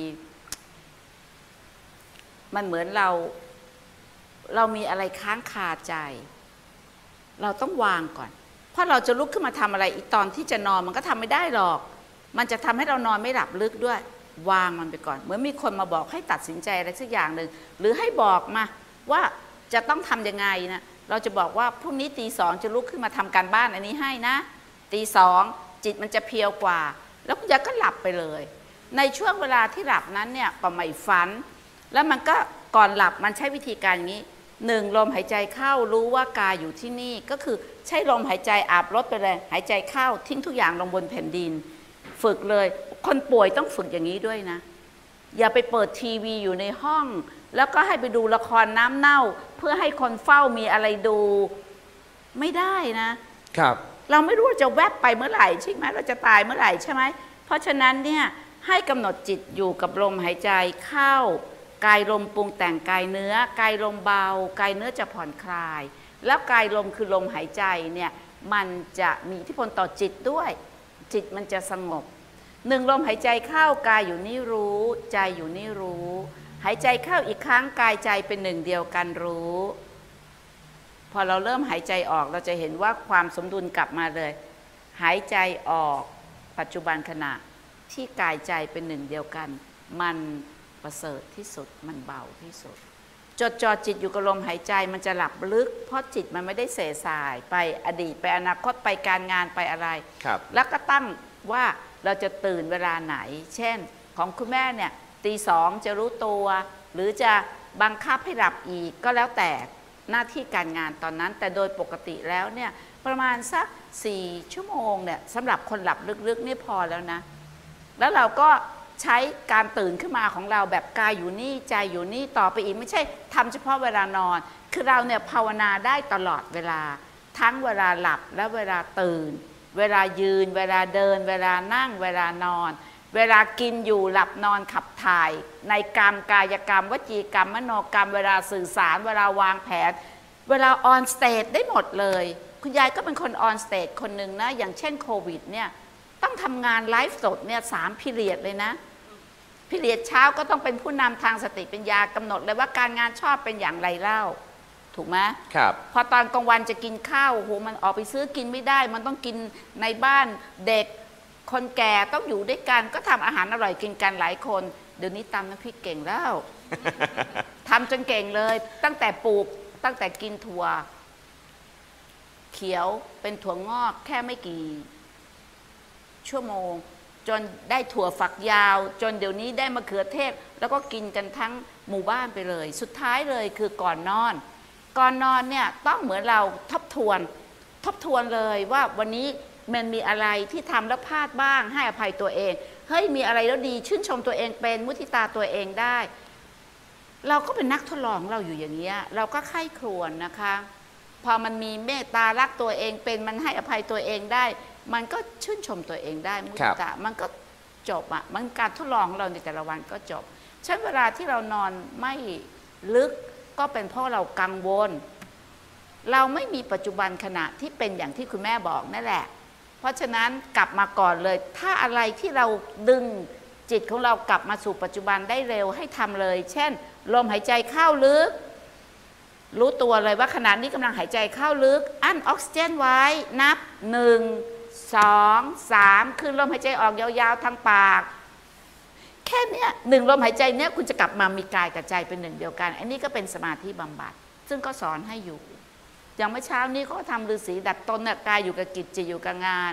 มันเหมือนเราเรามีอะไรค้างคาใจเราต้องวางก่อนเพราะเราจะลุกขึ้นมาทำอะไรอีกตอนที่จะนอนมันก็ทำไม่ได้หรอกมันจะทำให้เรานอนไม่หลับลึกด้วยวางมันไปก่อนเหมือนมีคนมาบอกให้ตัดสินใจอะไรสักอย่างหนึ่งหรือให้บอกมาว่าจะต้องทำยังไงนะเราจะบอกว่าพรุ่งนี้ตีสองจะลุกขึ้นมาทำการบ้านอันนี้ให้นะตีสองจิตมันจะเพียวกว่าแล้วคุณยายก็หลับไปเลยในช่วงเวลาที่หลับนั้นเนี่ยก็ไม่ฝันแล้วมันก็ก่อนหลับมันใช้วิธีการอย่างนี้หนึ่งลมหายใจเข้ารู้ว่ากายอยู่ที่นี่ก็คือใช้ลมหายใจอาบรถไปเลยหายใจเข้าทิ้งทุกอย่างลงบนแผ่นดินฝึกเลยคนป่วยต้องฝึกอย่างนี้ด้วยนะอย่าไปเปิดทีวีอยู่ในห้องแล้วก็ให้ไปดูละครน้ำเน่าเพื่อให้คนเฝ้ามีอะไรดูไม่ได้นะครับเราไม่รู้จะแวบไปเมื่อไหร่ใช่ไหมเราจะตายเมื่อไหร่ใช่ไหมเพราะฉะนั้นเนี่ยให้กำหนดจิตอยู่กับลมหายใจเข้ากายลมปรุงแต่งกายเนื้อกายลมเบากายเนื้อจะผ่อนคลายแล้วกายลมคือลมหายใจเนี่ยมันจะมีอิทธิพลต่อจิตด้วยจิตมันจะสงบหนึ่งลมหายใจเข้ากายอยู่นี่รู้ใจอยู่นี่รู้หายใจเข้าอีกครั้งกายใจเป็นหนึ่งเดียวกันรู้พอเราเริ่มหายใจออกเราจะเห็นว่าความสมดุลกลับมาเลยหายใจออกปัจจุบันขณะที่กายใจเป็นหนึ่งเดียวกันมันประเสริฐที่สุดมันเบาที่สุดจดจ่อจิตอยู่กับลมหายใจมันจะหลับลึกเพราะจิตมันไม่ได้เสสายไปอดีตไปอนาคตไปการงานไปอะไรแล้วก็ตั้งว่าเราจะตื่นเวลาไหนเช่นของคุณแม่เนี่ยตีสองจะรู้ตัวหรือจะบังคับให้หลับอีกก็แล้วแต่หน้าที่การงานตอนนั้นแต่โดยปกติแล้วเนี่ยประมาณสักสี่ชั่วโมงเนี่ยสำหรับคนหลับลึกๆนี่พอแล้วนะแล้วเราก็ใช้การตื่นขึ้นมาของเราแบบกายอยู่นี่ใจอยู่นี่ต่อไปอีกไม่ใช่ทำเฉพาะเวลานอนคือเราเนี่ยภาวนาได้ตลอดเวลาทั้งเวลาหลับและเวลาตื่นเวลายืนเวลาเดินเวลานั่งเวลานอนเวลากินอยู่หลับนอนขับถ่ายในกรรมกายกรรมวจีกรรมมโนกรรมเวลาสื่อสารเวลาวางแผนเวลาออนสเตจได้หมดเลยคุณยายก็เป็นคนออนสเตจคนหนึ่งนะอย่างเช่นโควิดเนี่ยต้องทำงานไลฟ์สดเนี่ยสามพีเรียดเลยนะพีเรียดเช้าก็ต้องเป็นผู้นำทางสติปัญญากำหนดเลยว่าการงานชอบเป็นอย่างไรเล่าถูกไหมครับพอตอนกลางวันจะกินข้าวโหมันออกไปซื้อกินไม่ได้มันต้องกินในบ้านเด็กคนแก่ต้องอยู่ด้วยกันก็ทำอาหารอร่อยกินกันหลายคนเดี๋ยวนี้ตำน้ำพริกเก่งแล้ว ทำจนเก่งเลยตั้งแต่ปลูกตั้งแต่กินถั่วเขียวเป็นถั่วงอกแค่ไม่กี่ชั่วโมงจนได้ถั่วฝักยาวจนเดี๋ยวนี้ได้มะเขือเทศแล้วก็กินกันทั้งหมู่บ้านไปเลยสุดท้ายเลยคือก่อนนอนก่อนนอนเนี่ยต้องเหมือนเราทบทวนทบทวนเลยว่าวันนี้มันมีอะไรที่ทำแล้วพลาดบ้างให้อภัยตัวเองเฮ้ยมีอะไรแล้วดีชื่นชมตัวเองเป็นมุทิตาตัวเองได้เราก็เป็นนักทดลองเราอยู่อย่างเงี้ยเราก็ไข้ครวญนะคะพอมันมีเมตตารักตัวเองเป็นมันให้อภัยตัวเองได้มันก็ชื่นชมตัวเองได้มุทิตามันก็จบอ่ะมันการทดลองของเราในแต่ละวันก็จบฉะนั้นเวลาที่เรานอนไม่ลึกก็เป็นเพราะเรากังวลเราไม่มีปัจจุบันขณะที่เป็นอย่างที่คุณแม่บอกนั่นแหละเพราะฉะนั้นกลับมาก่อนเลยถ้าอะไรที่เราดึงจิตของเรากลับมาสู่ปัจจุบันได้เร็วให้ทำเลยเช่นลมหายใจเข้าลึกรู้ตัวเลยว่าขณะนี้กำลังหายใจเข้าลึกอั้นออกซิเจนไว้นับหนึ่งสองสามคือลมหายใจออกยาวๆทางปากแค่เนี้ยหนึ่งลมหายใจเนี้ยคุณจะกลับมามีกายกับใจเป็นหนึ่งเดียวกันอันนี้ก็เป็นสมาธิบำบัดซึ่งก็สอนให้อยู่อย่างเมื่อเช้านี้ก็ทำฤาษีดัดตนเนี่ยกายอยู่กับกิจจิตอยู่กับงาน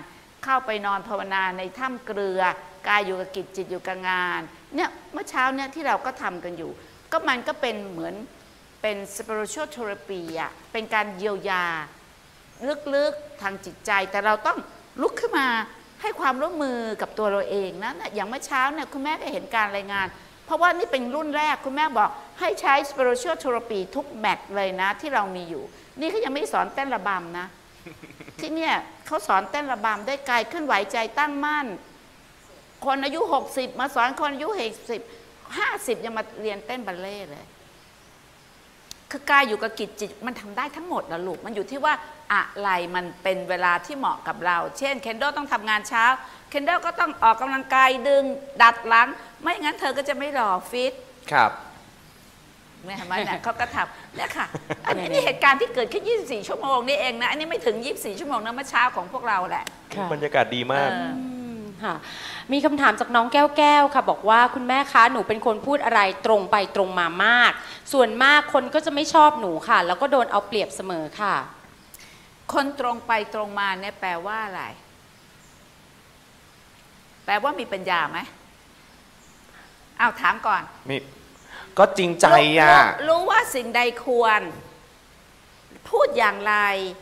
เข้าไปนอนภาวนาในถ้ำเกลือกายอยู่กับกิจจิตอยู่กับงานเนี่ยเมื่อเช้าเนี่ยที่เราก็ทำกันอยู่ก็มันก็เป็นเหมือนเป็น spiritual therapy อ่ะเป็นการเยียวยาลึกๆทางจิตใจแต่เราต้องลุกขึ้นมาให้ความร่วมมือกับตัวเราเองนะอย่างเมื่อเช้าเนี่ยคุณแม่ก็เห็นการรายงานเพราะว่านี่เป็นรุ่นแรกคุณแม่บอกให้ใช้ spiritual therapy ทุกแมตช์เลยนะที่เรามีอยู่นี่เขายังไม่สอนเต้นระบำนะ ที่เนี่ยเขาสอนเต้นระบำได้กายเคลื่อนไหวใจตั้งมั่นคนอายุหกสิบมาสอนคนอายุหกสิบห้าสิบยังมาเรียนเต้นบัลเล่ต์เลยคือกายอยู่กับกิจจิตมันทำได้ทั้งหมดนะลูกมันอยู่ที่ว่าอะไรมันเป็นเวลาที่เหมาะกับเราเช่นเคนโดต้องทำงานเช้าเคนโดก็ต้องออกกำลังกายดึงดัดหลังไม่งั้นเธอก็จะไม่หล่อฟิตครับไม่เห็นไหมเนี่ยเขาก็ทำเนี่ยค่ะอันนี้นี่เหตุการณ์ที่เกิดขึ้นยี่สิบสี่ชั่วโมงนี่เองนะอันนี้ไม่ถึงยี่สิบสี่ชั่วโมงนะเมื่อเช้าของพวกเราแหละบรรยากาศดีมากค่ะมีคำถามจากน้องแก้วแก้วค่ะบอกว่าคุณแม่คะหนูเป็นคนพูดอะไรตรงไปตรงมามากส่วนมากคนก็จะไม่ชอบหนูค่ะแล้วก็โดนเอาเปรียบเสมอค่ะคนตรงไปตรงมาเนี่ยแปลว่าอะไรแปลว่ามีปัญญาไหมเอาถามก่อนมีก็จริงใจอ่ะร, รู้ว่าสิ่งใดควรพูดอย่างไร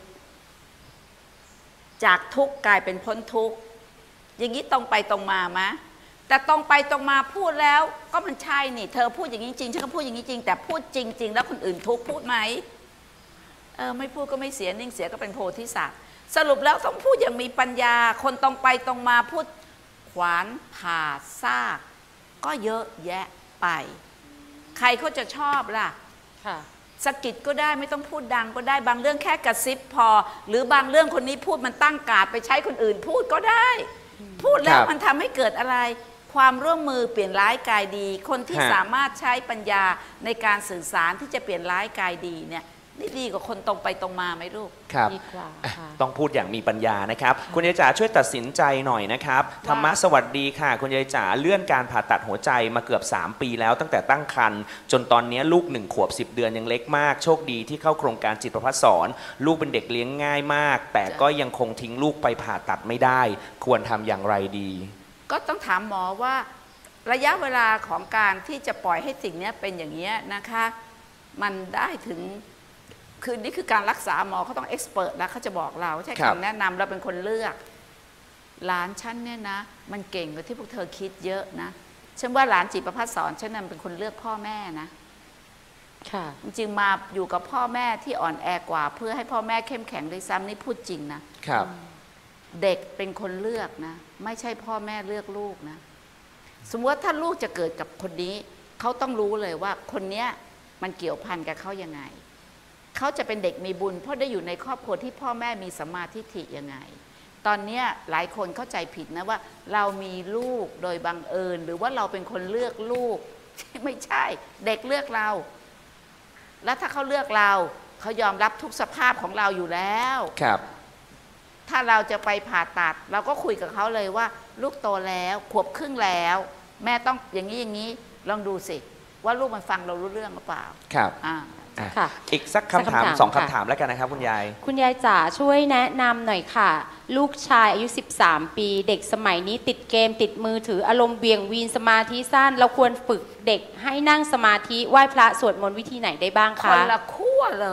จากทุกข์กลายเป็นพ้นทุกข์อย่างนี้ตรงไปตรงมาไหมแต่ตรงไปตรงมาพูดแล้วก็มันใช่นี่เธอพูดอย่างนี้จริงฉันก็พูดอย่างนี้จริงแต่พูดจริงๆแล้วคนอื่นทุกข์พูดไหมเออไม่พูดก็ไม่เสียนิ่งเสียก็เป็นโพธิสัตว์สรุปแล้วต้องพูดอย่างมีปัญญาคนตรงไปตรงมาพูดขวานผ่าซากก็เยอะแยะไปใครเขาจะชอบล่ะสะกิดก็ได้ไม่ต้องพูดดังก็ได้บางเรื่องแค่กระซิบพอหรือบางเรื่องคนนี้พูดมันตั้งการ์ดไปใช้คนอื่นพูดก็ได้พูดแล้วมันทำให้เกิดอะไรความร่วมมือเปลี่ยนร้ายกายดีคนที่สามารถใช้ปัญญาในการสื่อสารที่จะเปลี่ยนร้ายกายดีเนี่ยนี่ดีกว่าคนตรงไปตรงมาไหมลูกครับต้องพูดอย่างมีปัญญานะครับคุณยายจ๋าช่วยตัดสินใจหน่อยนะครับธรรมะสวัสดีค่ะคุณยายจ๋าเลื่อนการผ่าตัดหัวใจมาเกือบสามปีแล้วตั้งแต่ตั้งครรภ์จนตอนนี้ลูกหนึ่งขวบสิบเดือนยังเล็กมากโชคดีที่เข้าโครงการจิตประภัสสอนลูกเป็นเด็กเลี้ยงง่ายมากแต่ก็ยังคงทิ้งลูกไปผ่าตัดไม่ได้ควรทำอย่างไรดีก็ต้องถามหมอว่าระยะเวลาของการที่จะปล่อยให้สิ่งนี้เป็นอย่างนี้นะคะมันได้ถึงคือนี่คือการรักษาหมอเขาต้องเอ็กซ์เพรสแล้วเขาจะบอกเราใช่คำแนะนำเราเป็นคนเลือกหลานฉันเนี่ยนะมันเก่งกว่าที่พวกเธอคิดเยอะนะฉันว่าหลานจิตประภัสสอนฉันนั้นเป็นคนเลือกพ่อแม่นะค่ะจริงมาอยู่กับพ่อแม่ที่อ่อนแอกว่าเพื่อให้พ่อแม่เข้มแข็งด้วยซ้ำนี่พูดจริงนะครับเด็กเป็นคนเลือกนะไม่ใช่พ่อแม่เลือกลูกนะสมมติว่าถ้าลูกจะเกิดกับคนนี้เขาต้องรู้เลยว่าคนเนี้ยมันเกี่ยวพันกับเขายังไงเขาจะเป็นเด็กมีบุญเพราะได้อยู่ในครอบครัวที่พ่อแม่มีสัมมาทิฏฐิยังไงตอนนี้หลายคนเข้าใจผิดนะว่าเรามีลูกโดยบังเอิญหรือว่าเราเป็นคนเลือกลูกไม่ใช่เด็กเลือกเราแล้วถ้าเขาเลือกเราเขายอมรับทุกสภาพของเราอยู่แล้วครับถ้าเราจะไปผ่าตัดเราก็คุยกับเขาเลยว่าลูกโตแล้วขวบครึ่งแล้วแม่ต้องอย่างนี้อย่างนี้ลองดูสิว่าลูกมันฟังเรารู้เรื่องหรือเปล่าครับอ่าอีกสักคำถามสองคำถามแล้วกันนะครับคุณยายคุณยายจ๋าช่วยแนะนำหน่อยค่ะลูกชายอายุสิบสามปีเด็กสมัยนี้ติดเกมติดมือถืออารมณ์เบี่ยงวีนสมาธิสั้นเราควรฝึกเด็กให้นั่งสมาธิไหว้พระสวดมนต์วิธีไหนได้บ้างคะคนละขั้วเลย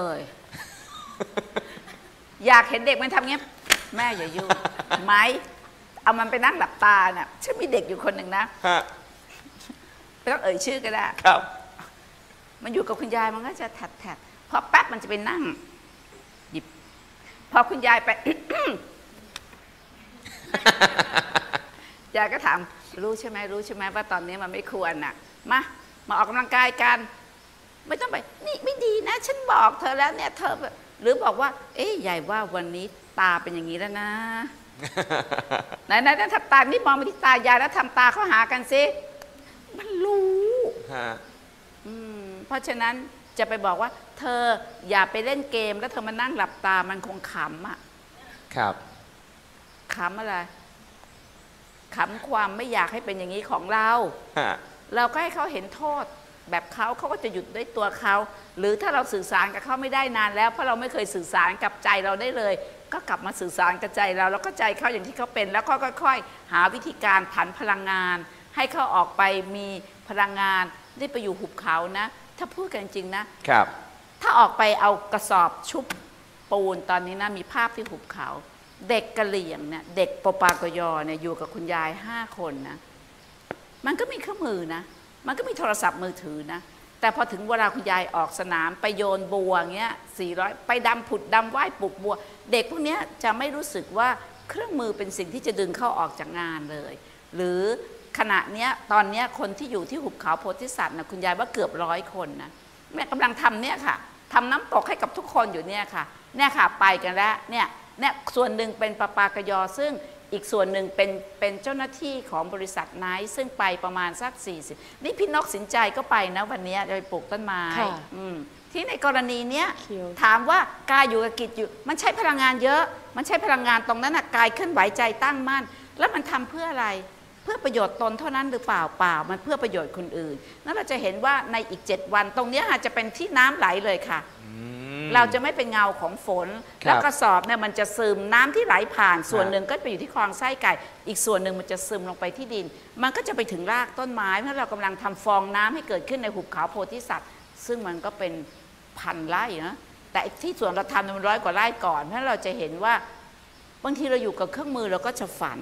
อยากเห็นเด็กมันทำเงี้ยแม่อย่ายุ่งไหมเอามันไปนั่งหลับตาเนี่ยฉันมีเด็กอยู่คนหนึ่งนะไม่ต้องเอ่ยชื่อก็ได้ครับมันอยู่กับคุณยายมันก็จะแถดๆพอแป๊บมันจะไปนั่งหยิบพอคุณยายไป ยายก็ถามรู้ใช่ไหมรู้ใช่ไหมว่าตอนนี้มันไม่ควรน่ะมามาออกกำลังกายกันไม่ต้องไปนี่ไม่ดีนะฉันบอกเธอแล้วเนี่ยเธอหรือบอกว่าเอ๊ยยายว่าวันนี้ตาเป็นอย่างนี้แล้วนะ ไหนไหนนั่นทำตานี่มองไปที่ตายายแล้วทำตาเข้าหากันสิมันรู้เพราะฉะนั้นจะไปบอกว่าเธออย่าไปเล่นเกมแล้วเธอมานั่งหลับตามันคงขำอ่ะครับขำอะไรขำความไม่อยากให้เป็นอย่างนี้ของเราเราก็ให้เขาเห็นโทษแบบเขาเขาก็จะหยุดด้วยตัวเขาหรือถ้าเราสื่อสารกับเขาไม่ได้นานแล้วเพราะเราไม่เคยสื่อสารกับใจเราได้เลยก็กลับมาสื่อสารกับใจเราแล้วก็ใจเขาอย่างที่เขาเป็นแล้วก็ค่อยๆหาวิธีการผันพลังงานให้เขาออกไปมีพลังงานได้ไปอยู่หุบเขานะถ้าพูดกันจริงๆนะครับถ้าออกไปเอากระสอบชุบปูนตอนนี้นะมีภาพที่หุบเขาเด็กกะเหรี่ยงเนี่ยเด็กปปากยเนี่ยอยู่กับคุณยายห้าคนนะมันก็มีเครื่องมือนะมันก็มีโทรศัพท์มือถือนะแต่พอถึงเวลาคุณยายออกสนามไปโยนบัวเงี้ยสี่ร้อยไปดำผุดดำว่ายปลูกบัวเด็กพวกนี้จะไม่รู้สึกว่าเครื่องมือเป็นสิ่งที่จะดึงเข้าออกจากงานเลยหรือขณะเนี้ยตอนเนี้ยคนที่อยู่ที่หุบเขาโพธิสัตว์นะคุณยายว่าเกือบร้อยคนนะแม่กำลังทำเนี่ยค่ะทำน้ำตกให้กับทุกคนอยู่เนี่ยค่ะเนี่ยค่ะไปกันแล้วเนี่ยเนี่ยส่วนหนึ่งเป็นปปากยซึ่งอีกส่วนหนึ่งเป็นเป็นเจ้าหน้าที่ของบริษัทไนท์ซึ่งไปประมาณสักสี่สิบนี่พี่นกสินใจก็ไปนะวันนี้จะไปปลูกต้นไม้ที่ในกรณีเนี้ยถามว่ากายอยู่กับกิจอยู่มันใช้พลังงานเยอะมันใช้พลังงานตรงนั้นนะกายเคลื่อนไหวใจตั้งมั่นแล้วมันทำเพื่ออะไรเพื่อประโยชน์ตนเท่านั้นหรือเปล่าเปล่ามันเพื่อประโยชน์คนอื่นนั่นเราจะเห็นว่าในอีกเจ็ดวันตรงนี้อาจจะเป็นที่น้ำไหลเลยค่ะเราจะไม่เป็นเงาของฝนแล้วกระสอบเนี่ยมันจะซึมน้ำที่ไหลผ่านส่วนหนึ่งก็ไปอยู่ที่คลองไส้ไก่อีกส่วนหนึ่งมันจะซึมลงไปที่ดินมันก็จะไปถึงรากต้นไม้เพราะเรากำลังทำฟองน้ำให้เกิดขึ้นในหุบเขาโพธิสัตว์ซึ่งมันก็เป็นพันไร่นะแต่ที่ส่วนเราทำมันร้อยกว่าไร่ก่อนเพราะเราจะเห็นว่าบางทีเราอยู่กับเครื่องมือเราก็จะฝัน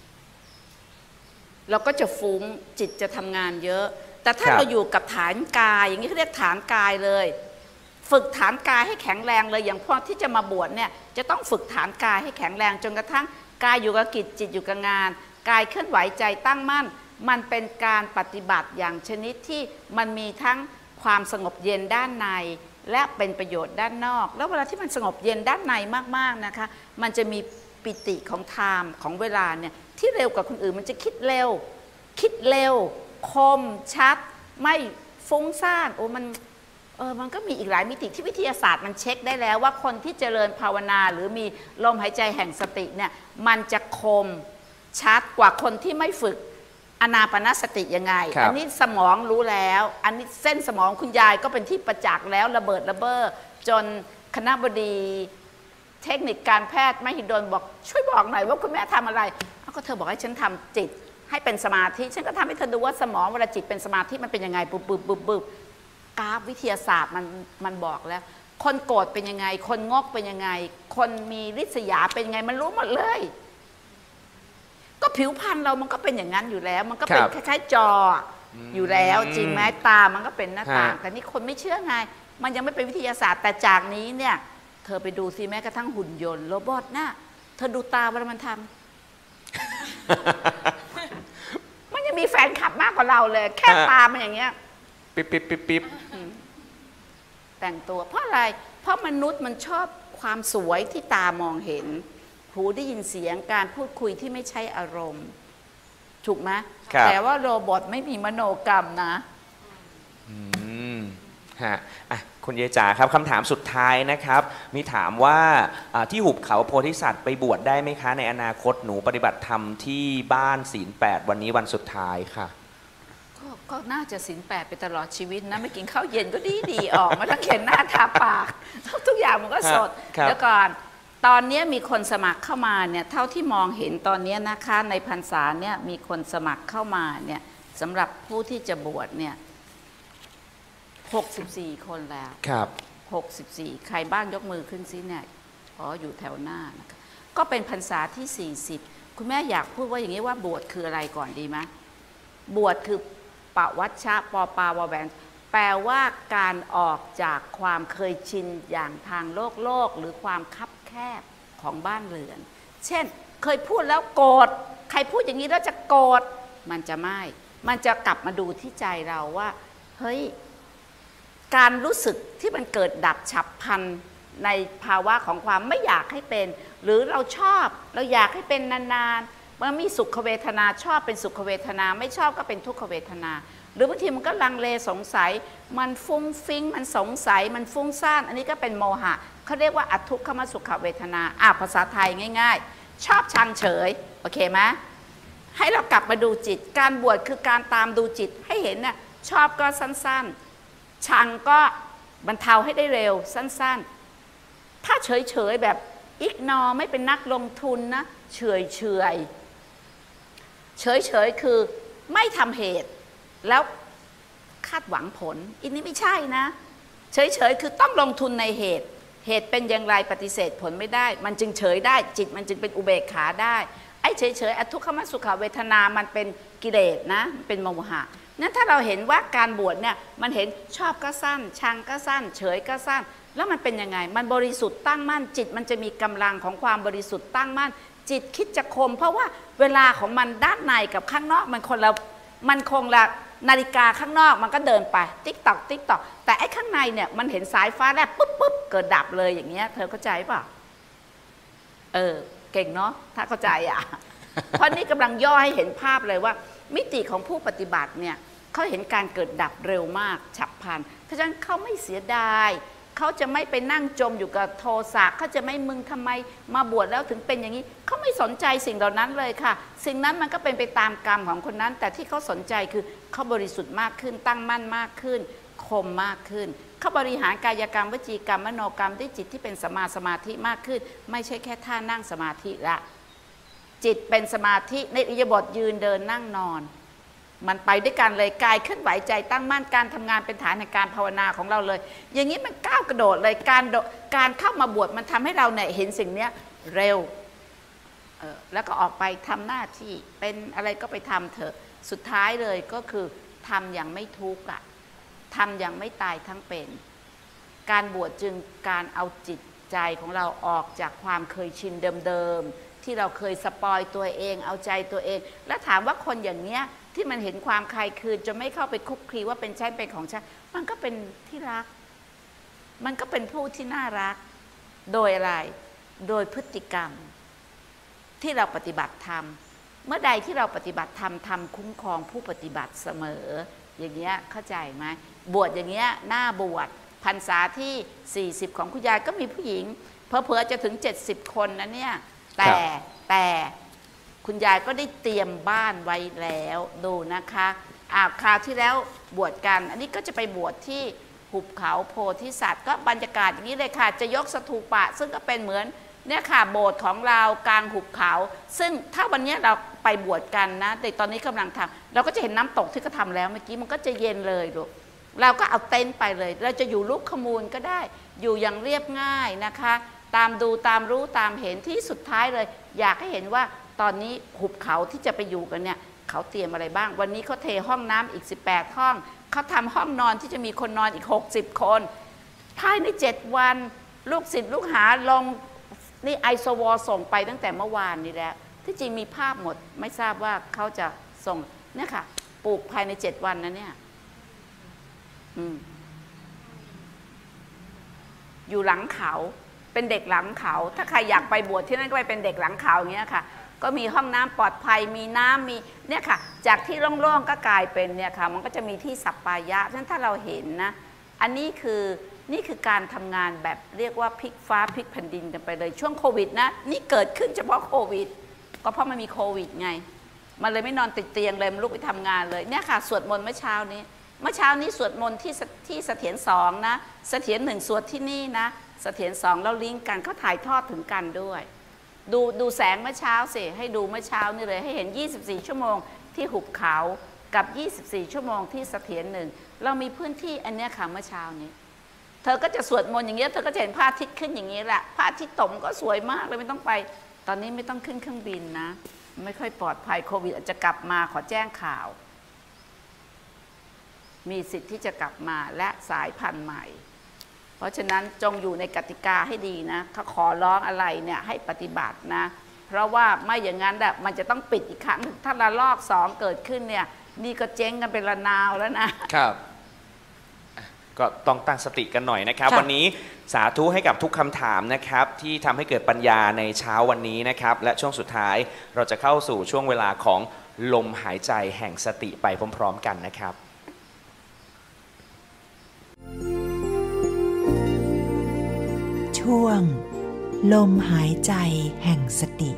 เราก็จะฟุ้งจิตจะทำงานเยอะแต่ถ้าเราอยู่กับฐานกายอย่างนี้เขาเรียกฐานกายเลยฝึกฐานกายให้แข็งแรงเลยอย่างพวกที่จะมาบวชเนี่ยจะต้องฝึกฐานกายให้แข็งแรงจนกระทั่งกายอยู่กับกิจจิตอยู่กับงานกายเคลื่อนไหวใจตั้งมั่นมันเป็นการปฏิบัติอย่างชนิดที่มันมีทั้งความสงบเย็นด้านในและเป็นประโยชน์ด้านนอกแล้วเวลาที่มันสงบเย็นด้านในมากๆนะคะมันจะมีปิติของไทม์ของเวลาเนี่ยที่เร็วกว่าคนอื่นมันจะคิดเร็วคิดเร็วคมชัดไม่ฟุ้งซ่านโอ้มันเออมันก็มีอีกหลายมิติที่วิทยาศาสตร์มันเช็คได้แล้วว่าคนที่เจริญภาวนาหรือมีลมหายใจแห่งสติเนี่ยมันจะคมชัดกว่าคนที่ไม่ฝึกอานาปานสติยังไงอันนี้สมองรู้แล้วอันนี้เส้นสมองคุณยายก็เป็นที่ประจักษ์แล้วระเบิดระเบ้อจนคณบดีเทคนิคการแพทย์มหิดลบอกช่วยบอกหน่อยว่าคุณแม่ทำอะไรก็เธอบอกให้ฉันทำจิตให้เป็นสมาธิฉันก็ทำให้เธอดูว่าสมองเวลาจิตเป็นสมาธิมันเป็นยังไงปุ๊บปุ๊บปุ๊บปุ๊บกราฟวิทยาศาสตร์มันมันบอกแล้วคนโกรธเป็นยังไงคนงกเป็นยังไงคนมีริษยาเป็นยังไงมันรู้หมดเลยก็ผิวพรรณเรามันก็เป็นอย่างนั้นอยู่แล้วมันก็เป็นคล้ายๆจออยู่แล้วจริงไหมตามันก็เป็นหน้าต่างแต่นี่คนไม่เชื่อไงมันยังไม่เป็นวิทยาศาสตร์แต่จากนี้เนี่ยเธอไปดูสิแม้กระทั่งหุ่นยนต์โรบอทน่ะเธอดูตาเวลามันทำมันยังมีแฟนคลับมากกว่าเราเลยแค่ตามันอย่างเงี้ยปิ๊บปิ๊บปิ๊บปิ๊บแต่งตัวเพราะอะไรเพราะมนุษย์มันชอบความสวยที่ตามองเห็นหูได้ยินเสียงการพูดคุยที่ไม่ใช่อารมณ์ถูกไหมแต่ว่าโรบอทไม่มีมโนกรรมนะอืมฮะอ่ะคุณยายจ๋าครับคำถามสุดท้ายนะครับมีถามว่าที่หุบเขาโพธิสัตว์ไปบวชได้ไหมคะในอนาคตหนูปฏิบัติธรรมที่บ้านศีลแปดวันนี้วันสุดท้ายค่ะก็น่าจะศีลแปดไปตลอดชีวิตนะไม่กินข้าวเย็นก็ดีดีออกมาทั้งเข็นหน้าทาปากทุกอย่างมันก็สดแล้วก่อนตอนนี้มีคนสมัครเข้ามาเนี่ยเท่าที่มองเห็นตอนนี้นะคะในพรรษาเนี่ยมีคนสมัครเข้ามาเนี่ยสำหรับผู้ที่จะบวชเนี่ยหกสิบสี่คนแล้วครับหกสิบสี่ใครบ้างยกมือขึ้นซิเนี่ยอ๋ออยู่แถวหน้านะคะก็เป็นพรรษาที่สี่สิบคุณแม่อยากพูดว่าอย่างนี้ว่าบวชคืออะไรก่อนดีไหมบวชคือปวัชชะปอปาวแหวนแปลว่าการออกจากความเคยชินอย่างทางโลกโลกหรือความคับแคบของบ้านเรือนเช่นเคยพูดแล้วโกรธใครพูดอย่างนี้แล้วจะโกรธมันจะไม่มันจะกลับมาดูที่ใจเราว่าเฮ้ยการรู้สึกที่มันเกิดดับฉับพลันในภาวะของความไม่อยากให้เป็นหรือเราชอบเราอยากให้เป็นนานๆมันมีสุขเวทนาชอบเป็นสุขเวทนาไม่ชอบก็เป็นทุกขเวทนาหรือบางทีมันก็ลังเลสงสัยมันฟุ้งฟิ้งมันสงสัยมันฟุ้งซ่านอันนี้ก็เป็นโมหะเขาเรียกว่าอทุกขมสุขเวทนาอ่ะภาษาไทยง่ายๆชอบชังเฉยโอเคไหมให้เรากลับมาดูจิตการบวชคือการตามดูจิตให้เห็นน่ะชอบก็สั้นๆชังก็บรรเทาให้ได้เร็วสั้นๆถ้าเฉยๆแบบอิกนอไม่เป็นนักลงทุนนะเฉยเฉยเฉยเฉยคือไม่ทำเหตุแล้วคาดหวังผลอันนี้ไม่ใช่นะเฉยเฉยคือต้องลงทุนในเหตุเหตุเป็นอย่างไรปฏิเสธผลไม่ได้มันจึงเฉยได้จิตมันจึงเป็นอุเบกขาได้ไอ้เฉยเฉยอทุกขมสุขเวทนามันเป็นกิเลสนะมันเป็นโมหะนั้นถ้าเราเห็นว่าการบวชเนี่ยมันเห็นชอบก็สั้นชังก็สั้นเฉยก็สั้นแล้วมันเป็นยังไงมันบริสุทธิ์ตั้งมั่นจิตมันจะมีกำลังของความบริสุทธิ์ตั้งมั่นจิตคิดจะคมเพราะว่าเวลาของมันด้านในกับข้างนอกมันคนละมันคงละนาฬิกาข้างนอกมันก็เดินไปติ๊กตอกติ๊กตอกแต่ไอ้ข้างในเนี่ยมันเห็นสายฟ้าแลบปุ๊บปุ๊บเกิดดับเลยอย่างเงี้ยเธอเข้าใจเปล่าเออเก่งเนาะถ้าเข้าใจอ่ะ เพราะนี่กำลังย่อให้เห็นภาพเลยว่ามิติของผู้ปฏิบัติเนี่ยเขาเห็นการเกิดดับเร็วมากฉับพลันเพราะฉะนั้นเขาไม่เสียดายเขาจะไม่ไปนั่งจมอยู่กับโทสะเขาจะไม่มึงทำไมมาบวชแล้วถึงเป็นอย่างนี้เขาไม่สนใจสิ่งเหล่านั้นเลยค่ะสิ่งนั้นมันก็เป็นไปตามกรรมของคนนั้นแต่ที่เขาสนใจคือเขาบริสุทธิ์มากขึ้นตั้งมั่นมากขึ้นคมมากขึ้นเขาบริหารกายกรรมวจีกรรมมโนกรรมด้วยจิตที่เป็นสัมมาสมาธิมากขึ้นไม่ใช่แค่ท่านั่งสมาธิละจิตเป็นสมาธิในอิริยาบถยืนเดินนั่งนอนมันไปด้วยกันเลยกายเคลื่อนไหวใจตั้งมั่นการทำงานเป็นฐานในการภาวนาของเราเลยอย่างนี้มันก้าวกระโดดเลยการการเข้ามาบวชมันทำให้เราเนี่ยเห็นสิ่งนี้เร็วเออแล้วก็ออกไปทำหน้าที่เป็นอะไรก็ไปทำเถอะสุดท้ายเลยก็คือทำอย่างไม่ทุกข์อะทำอย่างไม่ตายทั้งเป็นการบวชจึงการเอาจิตใจของเราออกจากความเคยชินเดิมๆที่เราเคยสปอยตัวเองเอาใจตัวเองแล้วถามว่าคนอย่างเนี้ยที่มันเห็นความใครคืนจะไม่เข้าไปคุกคีว่าเป็นใช่เป็นของฉันมันก็เป็นที่รักมันก็เป็นผู้ที่น่ารักโดยอะไรโดยพฤติกรรมที่เราปฏิบัติธรรมเมื่อใดที่เราปฏิบัติธรรมทำคุ้มครองผู้ปฏิบัติเสมออย่างเงี้ยเข้าใจไหมบวชอย่างเงี้ยหน้าบวชพรรษาที่สี่สิบของคุณยายก็มีผู้หญิงเพอเพอจะถึงเจ็ดสิบคนนะเนี่ยแต่แต่คุณยายก็ได้เตรียมบ้านไว้แล้วดูนะคะอ่าคราวที่แล้วบวชกันอันนี้ก็จะไปบวชที่หุบเขาโพธิสัตว์ก็บรรยากาศอย่างนี้เลยค่ะจะยกสถูปะซึ่งก็เป็นเหมือนเนี่ยค่ะโบสถ์ของเรากลางหุบเขาซึ่งถ้าวันนี้เราไปบวชกันนะแต่ตอนนี้กำลังทำเราก็จะเห็นน้ำตกที่เขาทาแล้วเมื่อกี้มันก็จะเย็นเลยลูกเราก็เอาเต็นท์ไปเลยเราจะอยู่ลุกขมูลก็ได้อยู่อย่างเรียบง่ายนะคะตามดูตามรู้ตามเห็นที่สุดท้ายเลยอยากให้เห็นว่าตอนนี้หุบเขาที่จะไปอยู่กันเนี่ยเขาเตรียมอะไรบ้างวันนี้เขาเทห้องน้ำอีกสิบแปดห้องเขาทำห้องนอนที่จะมีคนนอนอีกหกสิบคนภายในเจ็ดวันลูกศิษย์ลูกหาลงนี่ไอโซวอส่งไปตั้งแต่เมื่อวานนี้แล้วที่จริงมีภาพหมดไม่ทราบว่าเขาจะส่งเนี่ยค่ะปลูกภายในเจ็ดวันนะเนี่ยอืมอยู่หลังเขาเป็นเด็กหลังเขาถ้าใครอยากไปบวชที่นั่นก็ไปเป็นเด็กหลังเขาอย่างเงี้ยค่ะก็มีห้องน้ำปลอดภัยมีน้ำมีเนี่ยค่ะจากที่โล่งๆก็กลายเป็นเนี่ยค่ะมันก็จะมีที่สัปปายะฉะนั้นถ้าเราเห็นนะอันนี้คือนี่คือการทำงานแบบเรียกว่าพลิกฟ้าพลิกแผ่นดินกันไปเลยช่วงโควิดนะนี่เกิดขึ้นเฉพาะโควิดก็เพราะมันมีโควิดไงมันเลยไม่นอนติดเตียงเลยมันลุกไปทำงานเลยเนี่ยค่ะสวดมนต์เมื่อเช้านี้เมื่อเช้านี้สวดมนต์ที่ที่เสถียรสองนะเสถียรหนึ่งสวดที่นี่นะเสถียรสองแล้วลิงก์กันเขาถ่ายทอดถึงกันด้วยดูดูแสงเมื่อเช้าสิให้ดูเมื่อเช้านี่เลยให้เห็นยี่สิบสี่ชั่วโมงที่หุบเขากับยี่สิบสี่ชั่วโมงที่เสถียรหนึ่งเรามีพื้นที่อันนี้ค่ะเมื่อเช้านี้เธอก็จะสวดมนต์อย่างเงี้ยเธอก็จะเห็นพระอาทิตย์ขึ้นอย่างนี้แหละพระอาทิตย์ตกก็สวยมากเลยไม่ต้องไปตอนนี้ไม่ต้องขึ้นเครื่องบินนะไม่ค่อยปลอดภัยโควิดอาจจะกลับมาขอแจ้งข่าวมีสิทธิ์ที่จะกลับมาและสายพันธุ์ใหม่เพราะฉะนั้นจงอยู่ในกติกาให้ดีนะถ้าขอร้องอะไรเนี่ยให้ปฏิบัตินะเพราะว่าไม่อย่างนั้นแบบมันจะต้องปิดอีกครั้งถ้าระลอกสองเกิดขึ้นเนี่ยนี่ก็เจ๊งกันเป็นระนาวแล้วนะครับก็ต้องตั้งสติกันหน่อยนะครับวันนี้สาธุให้กับทุกคำถามนะครับที่ทำให้เกิดปัญญาในเช้าวันนี้นะครับและช่วงสุดท้ายเราจะเข้าสู่ช่วงเวลาของลมหายใจแห่งสติไปพร้อมๆกันนะครับช่วงลมหายใจแห่งสติ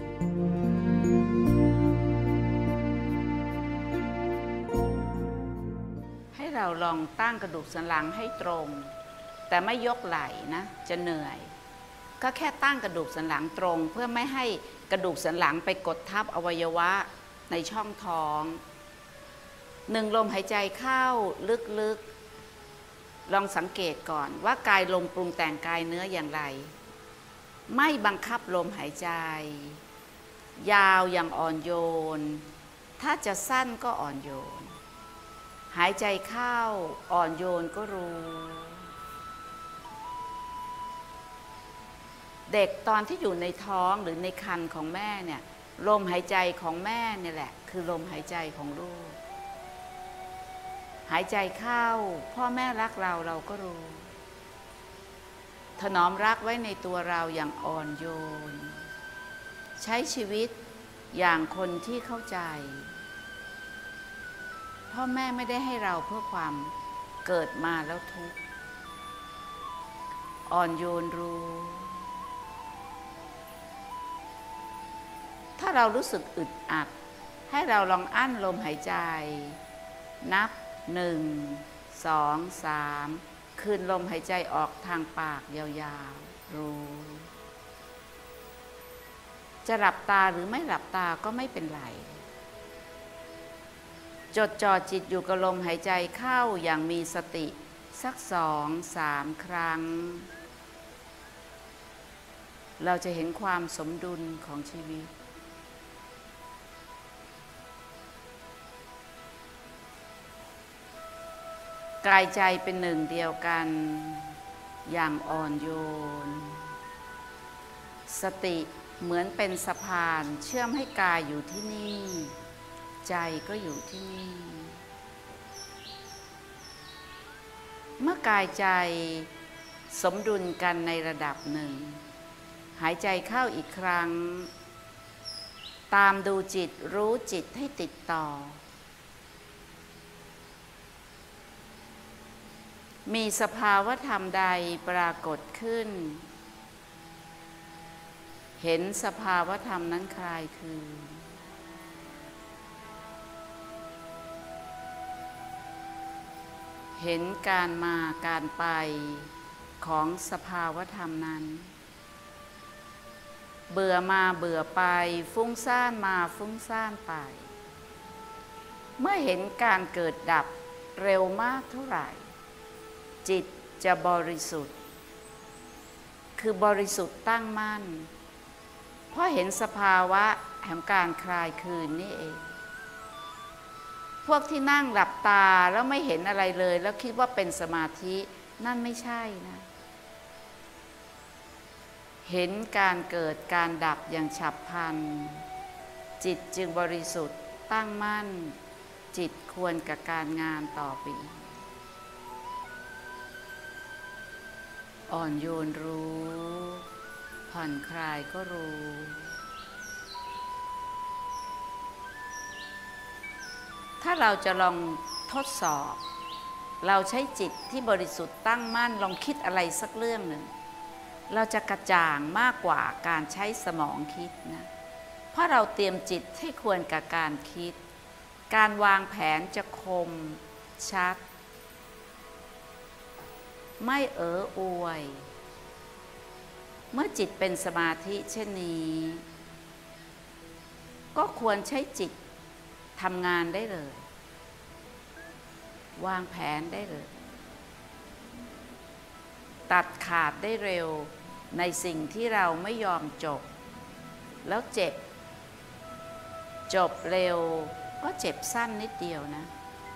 ให้เราลองตั้งกระดูกสันหลังให้ตรงแต่ไม่ยกไหล่นะจะเหนื่อยก็แค่ตั้งกระดูกสันหลังตรงเพื่อไม่ให้กระดูกสันหลังไปกดทับอวัยวะในช่องท้องหนึ่งลมหายใจเข้าลึกๆลองสังเกตก่อนว่ากายลมปรุงแต่งกายเนื้ออย่างไรไม่บังคับลมหายใจยาวอย่างอ่อนโยนถ้าจะสั้นก็อ่อนโยนหายใจเข้าอ่อนโยนก็รู้เด็กตอนที่อยู่ในท้องหรือในครรภ์ของแม่เนี่ยลมหายใจของแม่เนี่ยแหละคือลมหายใจของลูกหายใจเข้าพ่อแม่รักเราเราก็รู้ถนอมรักไว้ในตัวเราอย่างอ่อนโยนใช้ชีวิตอย่างคนที่เข้าใจพ่อแม่ไม่ได้ให้เราเพื่อความเกิดมาแล้วทุกข์อ่อนโยนรู้ถ้าเรารู้สึกอึดอัดให้เราลองอั้นลมหายใจนับหนึ่งสองสามคืนลมหายใจออกทางปากยาวๆรู้จะหลับตาหรือไม่หลับตาก็ไม่เป็นไรจดจ่อจิตอยู่กับลมหายใจเข้าอย่างมีสติสักสองสามครั้งเราจะเห็นความสมดุลของชีวิตกายใจเป็นหนึ่งเดียวกันอย่างอ่อนโยนสติเหมือนเป็นสะพานเชื่อมให้กายอยู่ที่นี่ใจก็อยู่ที่นี่เมื่อกายใจสมดุลกันในระดับหนึ่งหายใจเข้าอีกครั้งตามดูจิตรู้จิตให้ติดต่อมีสภาวธรรมใดปรากฏขึ้นเห็นสภาวธรรมนั้นคลายคืนเห็นการมาการไปของสภาวธรรมนั้นเบื่อมาเบื่อไปฟุ้งซ่านมาฟุ้งซ่านไปเมื่อเห็นการเกิดดับเร็วมากเท่าไหร่จิตจะบริสุทธิ์คือบริสุทธิ์ตั้งมั่นเพราะเห็นสภาวะแห่งการคลายคืนนี่เองพวกที่นั่งหลับตาแล้วไม่เห็นอะไรเลยแล้วคิดว่าเป็นสมาธินั่นไม่ใช่นะเห็นการเกิดการดับอย่างฉับพลันจิตจึงบริสุทธิ์ตั้งมั่นจิตควรกับการงานต่อไปอีกอ่อนโยนรู้ผ่อนคลายก็รู้ถ้าเราจะลองทดสอบเราใช้จิตที่บริสุทธิ์ตั้งมั่นลองคิดอะไรสักเรื่องหนึ่งเราจะกระจ่างมากกว่าการใช้สมองคิดนะเพราะเราเตรียมจิตให้ควรกับการคิดการวางแผนจะคมชัดไม่เอออวยเมื่อจิตเป็นสมาธิเช่นนี้ก็ควรใช้จิตทำงานได้เลยวางแผนได้เลยตัดขาดได้เร็วในสิ่งที่เราไม่ยอมจบแล้วเจ็บจบเร็วก็เจ็บสั้นนิดเดียวนะ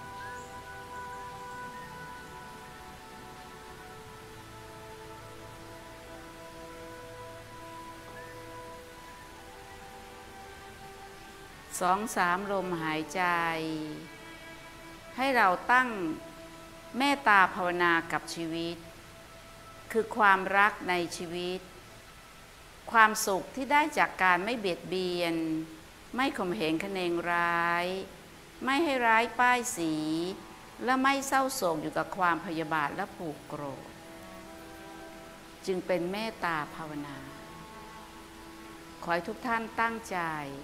สองสามลมหายใจให้เราตั้งเมตตาภาวนากับชีวิตคือความรักในชีวิตความสุขที่ได้จากการไม่เบียดเบียนไม่ข่มเหงคะเนงร้ายไม่ให้ร้ายป้ายสีและไม่เศร้าโศกอยู่กับความพยาบาทและผูกโกรธจึงเป็นเมตตาภาวนาขอให้ทุกท่านตั้งใจ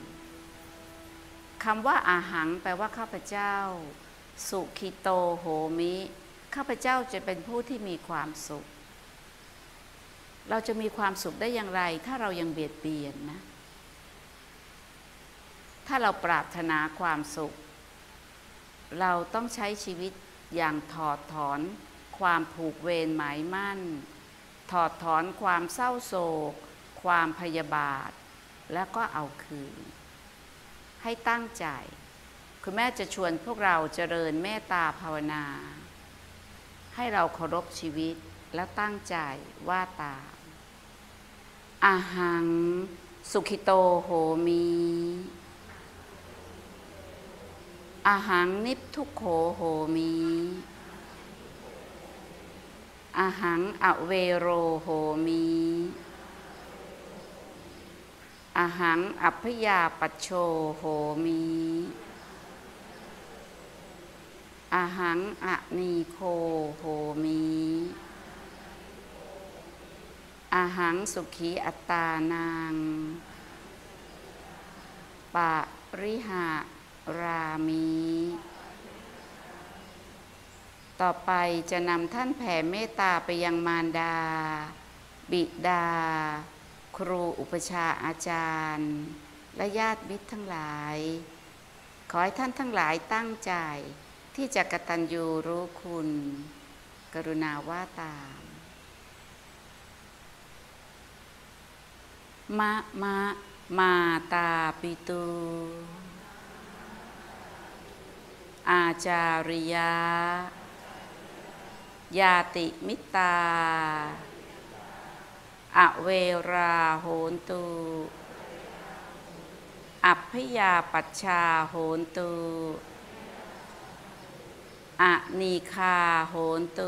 คำว่าอาหังแปลว่าข้าพเจ้าสุขิโตโหมิข้าพเจ้าจะเป็นผู้ที่มีความสุขเราจะมีความสุขได้อย่างไรถ้าเรายังเบียดเบียนนะถ้าเราปรารถนาความสุขเราต้องใช้ชีวิตอย่างถอดถอนความผูกเวรหมายมั่นถอดถอนความเศร้าโศกความพยาบาทแล้วก็เอาคืนให้ตั้งใจคุณแม่จะชวนพวกเราเจริญเมตตาภาวนาให้เราเคารพชีวิตและตั้งใจว่าตามอาหังสุขิโตโหมิอาหังนิพทุกโขโหมิอาหังอเวโรโหมิอาหังอัพยาปัชโชโหมิอาหังอนีโคโหมิอาหังสุขีอัตตานังปะริหารามิต่อไปจะนำท่านแผ่เมตตาไปยังมารดาบิดาครูอุปชาอาจารย์และญาติมิตรทั้งหลายขอให้ท่านทั้งหลายตั้งใจที่จะกตัญญูรู้คุณกรุณาว่าตามมะมะมาตาปิตูอาจาริยายาติมิตาอเวราโหนตุอัพพยาปัชชาโหนตุอนีคาโหนตุ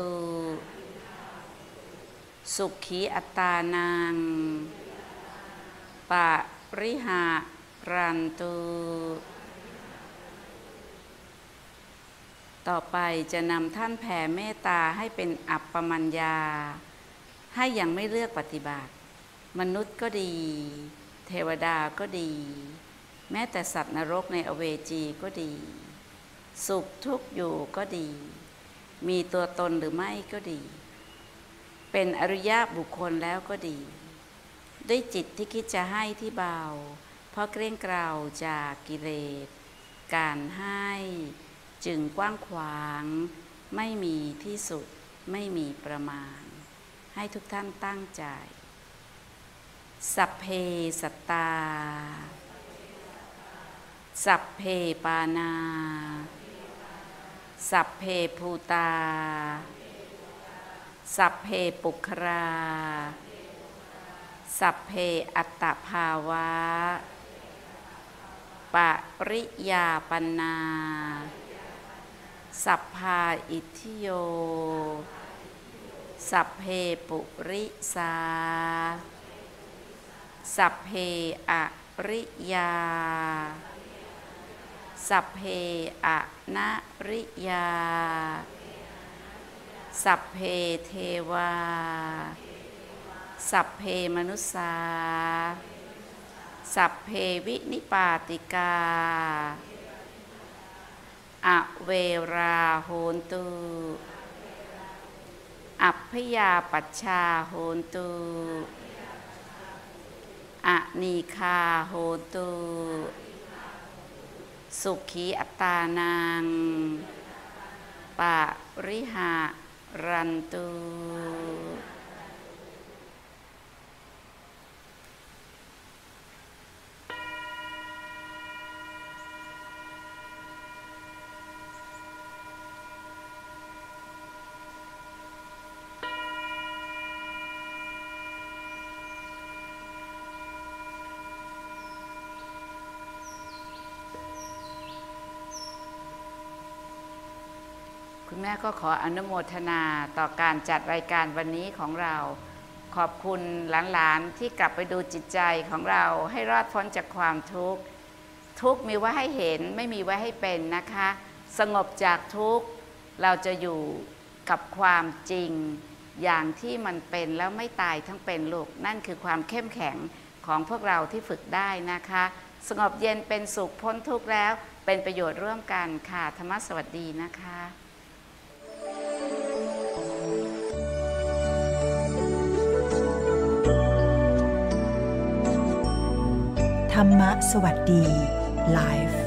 สุขีอัตตานังปะริหารันตุต่อไปจะนำท่านแผ่เมตตาให้เป็นอัปปมัญญาให้ยังไม่เลือกปฏิบัติมนุษย์ก็ดีเทวดาก็ดีแม้แต่สัตว์นรกในอเวจีก็ดีสุขทุกข์อยู่ก็ดีมีตัวตนหรือไม่ก็ดีเป็นอริยบุคคลแล้วก็ดีด้วยจิตที่คิดจะให้ที่เบาเพราะเกรงเกราจากกิเลสการให้จึงกว้างขวางไม่มีที่สุดไม่มีประมาณให้ทุกท่านตั้งใจสัพเพสัตตาสัพเพปานาสัพเพภูตาสัพเพปุคราสัพเพอัตตภาวะปริยาปนาสัพพาอิทธิโยสัพเพปุริสาสัพเพอริยาสัพเพอนะริยาสัพเพเทวาสัพเพมนุสสาสัพเพวินิปาติกาอเวราโหนตุอัพพยาปัชชาโหนตุอนีคาโหนตุสุขีอัตตานังปะริหารันตุคุณแม่ก็ขออนุโมทนาต่อการจัดรายการวันนี้ของเราขอบคุณหลานๆที่กลับไปดูจิตใจของเราให้รอดพ้นจากความทุกข์ทุกข์มีไว้ให้เห็นไม่มีไว้ให้เป็นนะคะสงบจากทุกข์เราจะอยู่กับความจริงอย่างที่มันเป็นแล้วไม่ตายทั้งเป็นลูกนั่นคือความเข้มแข็งของพวกเราที่ฝึกได้นะคะสงบเย็นเป็นสุขพ้นทุกข์แล้วเป็นประโยชน์ร่วมกันค่ะธรรมะสวัสดีนะคะธรรมะสวัสดีไลฟ์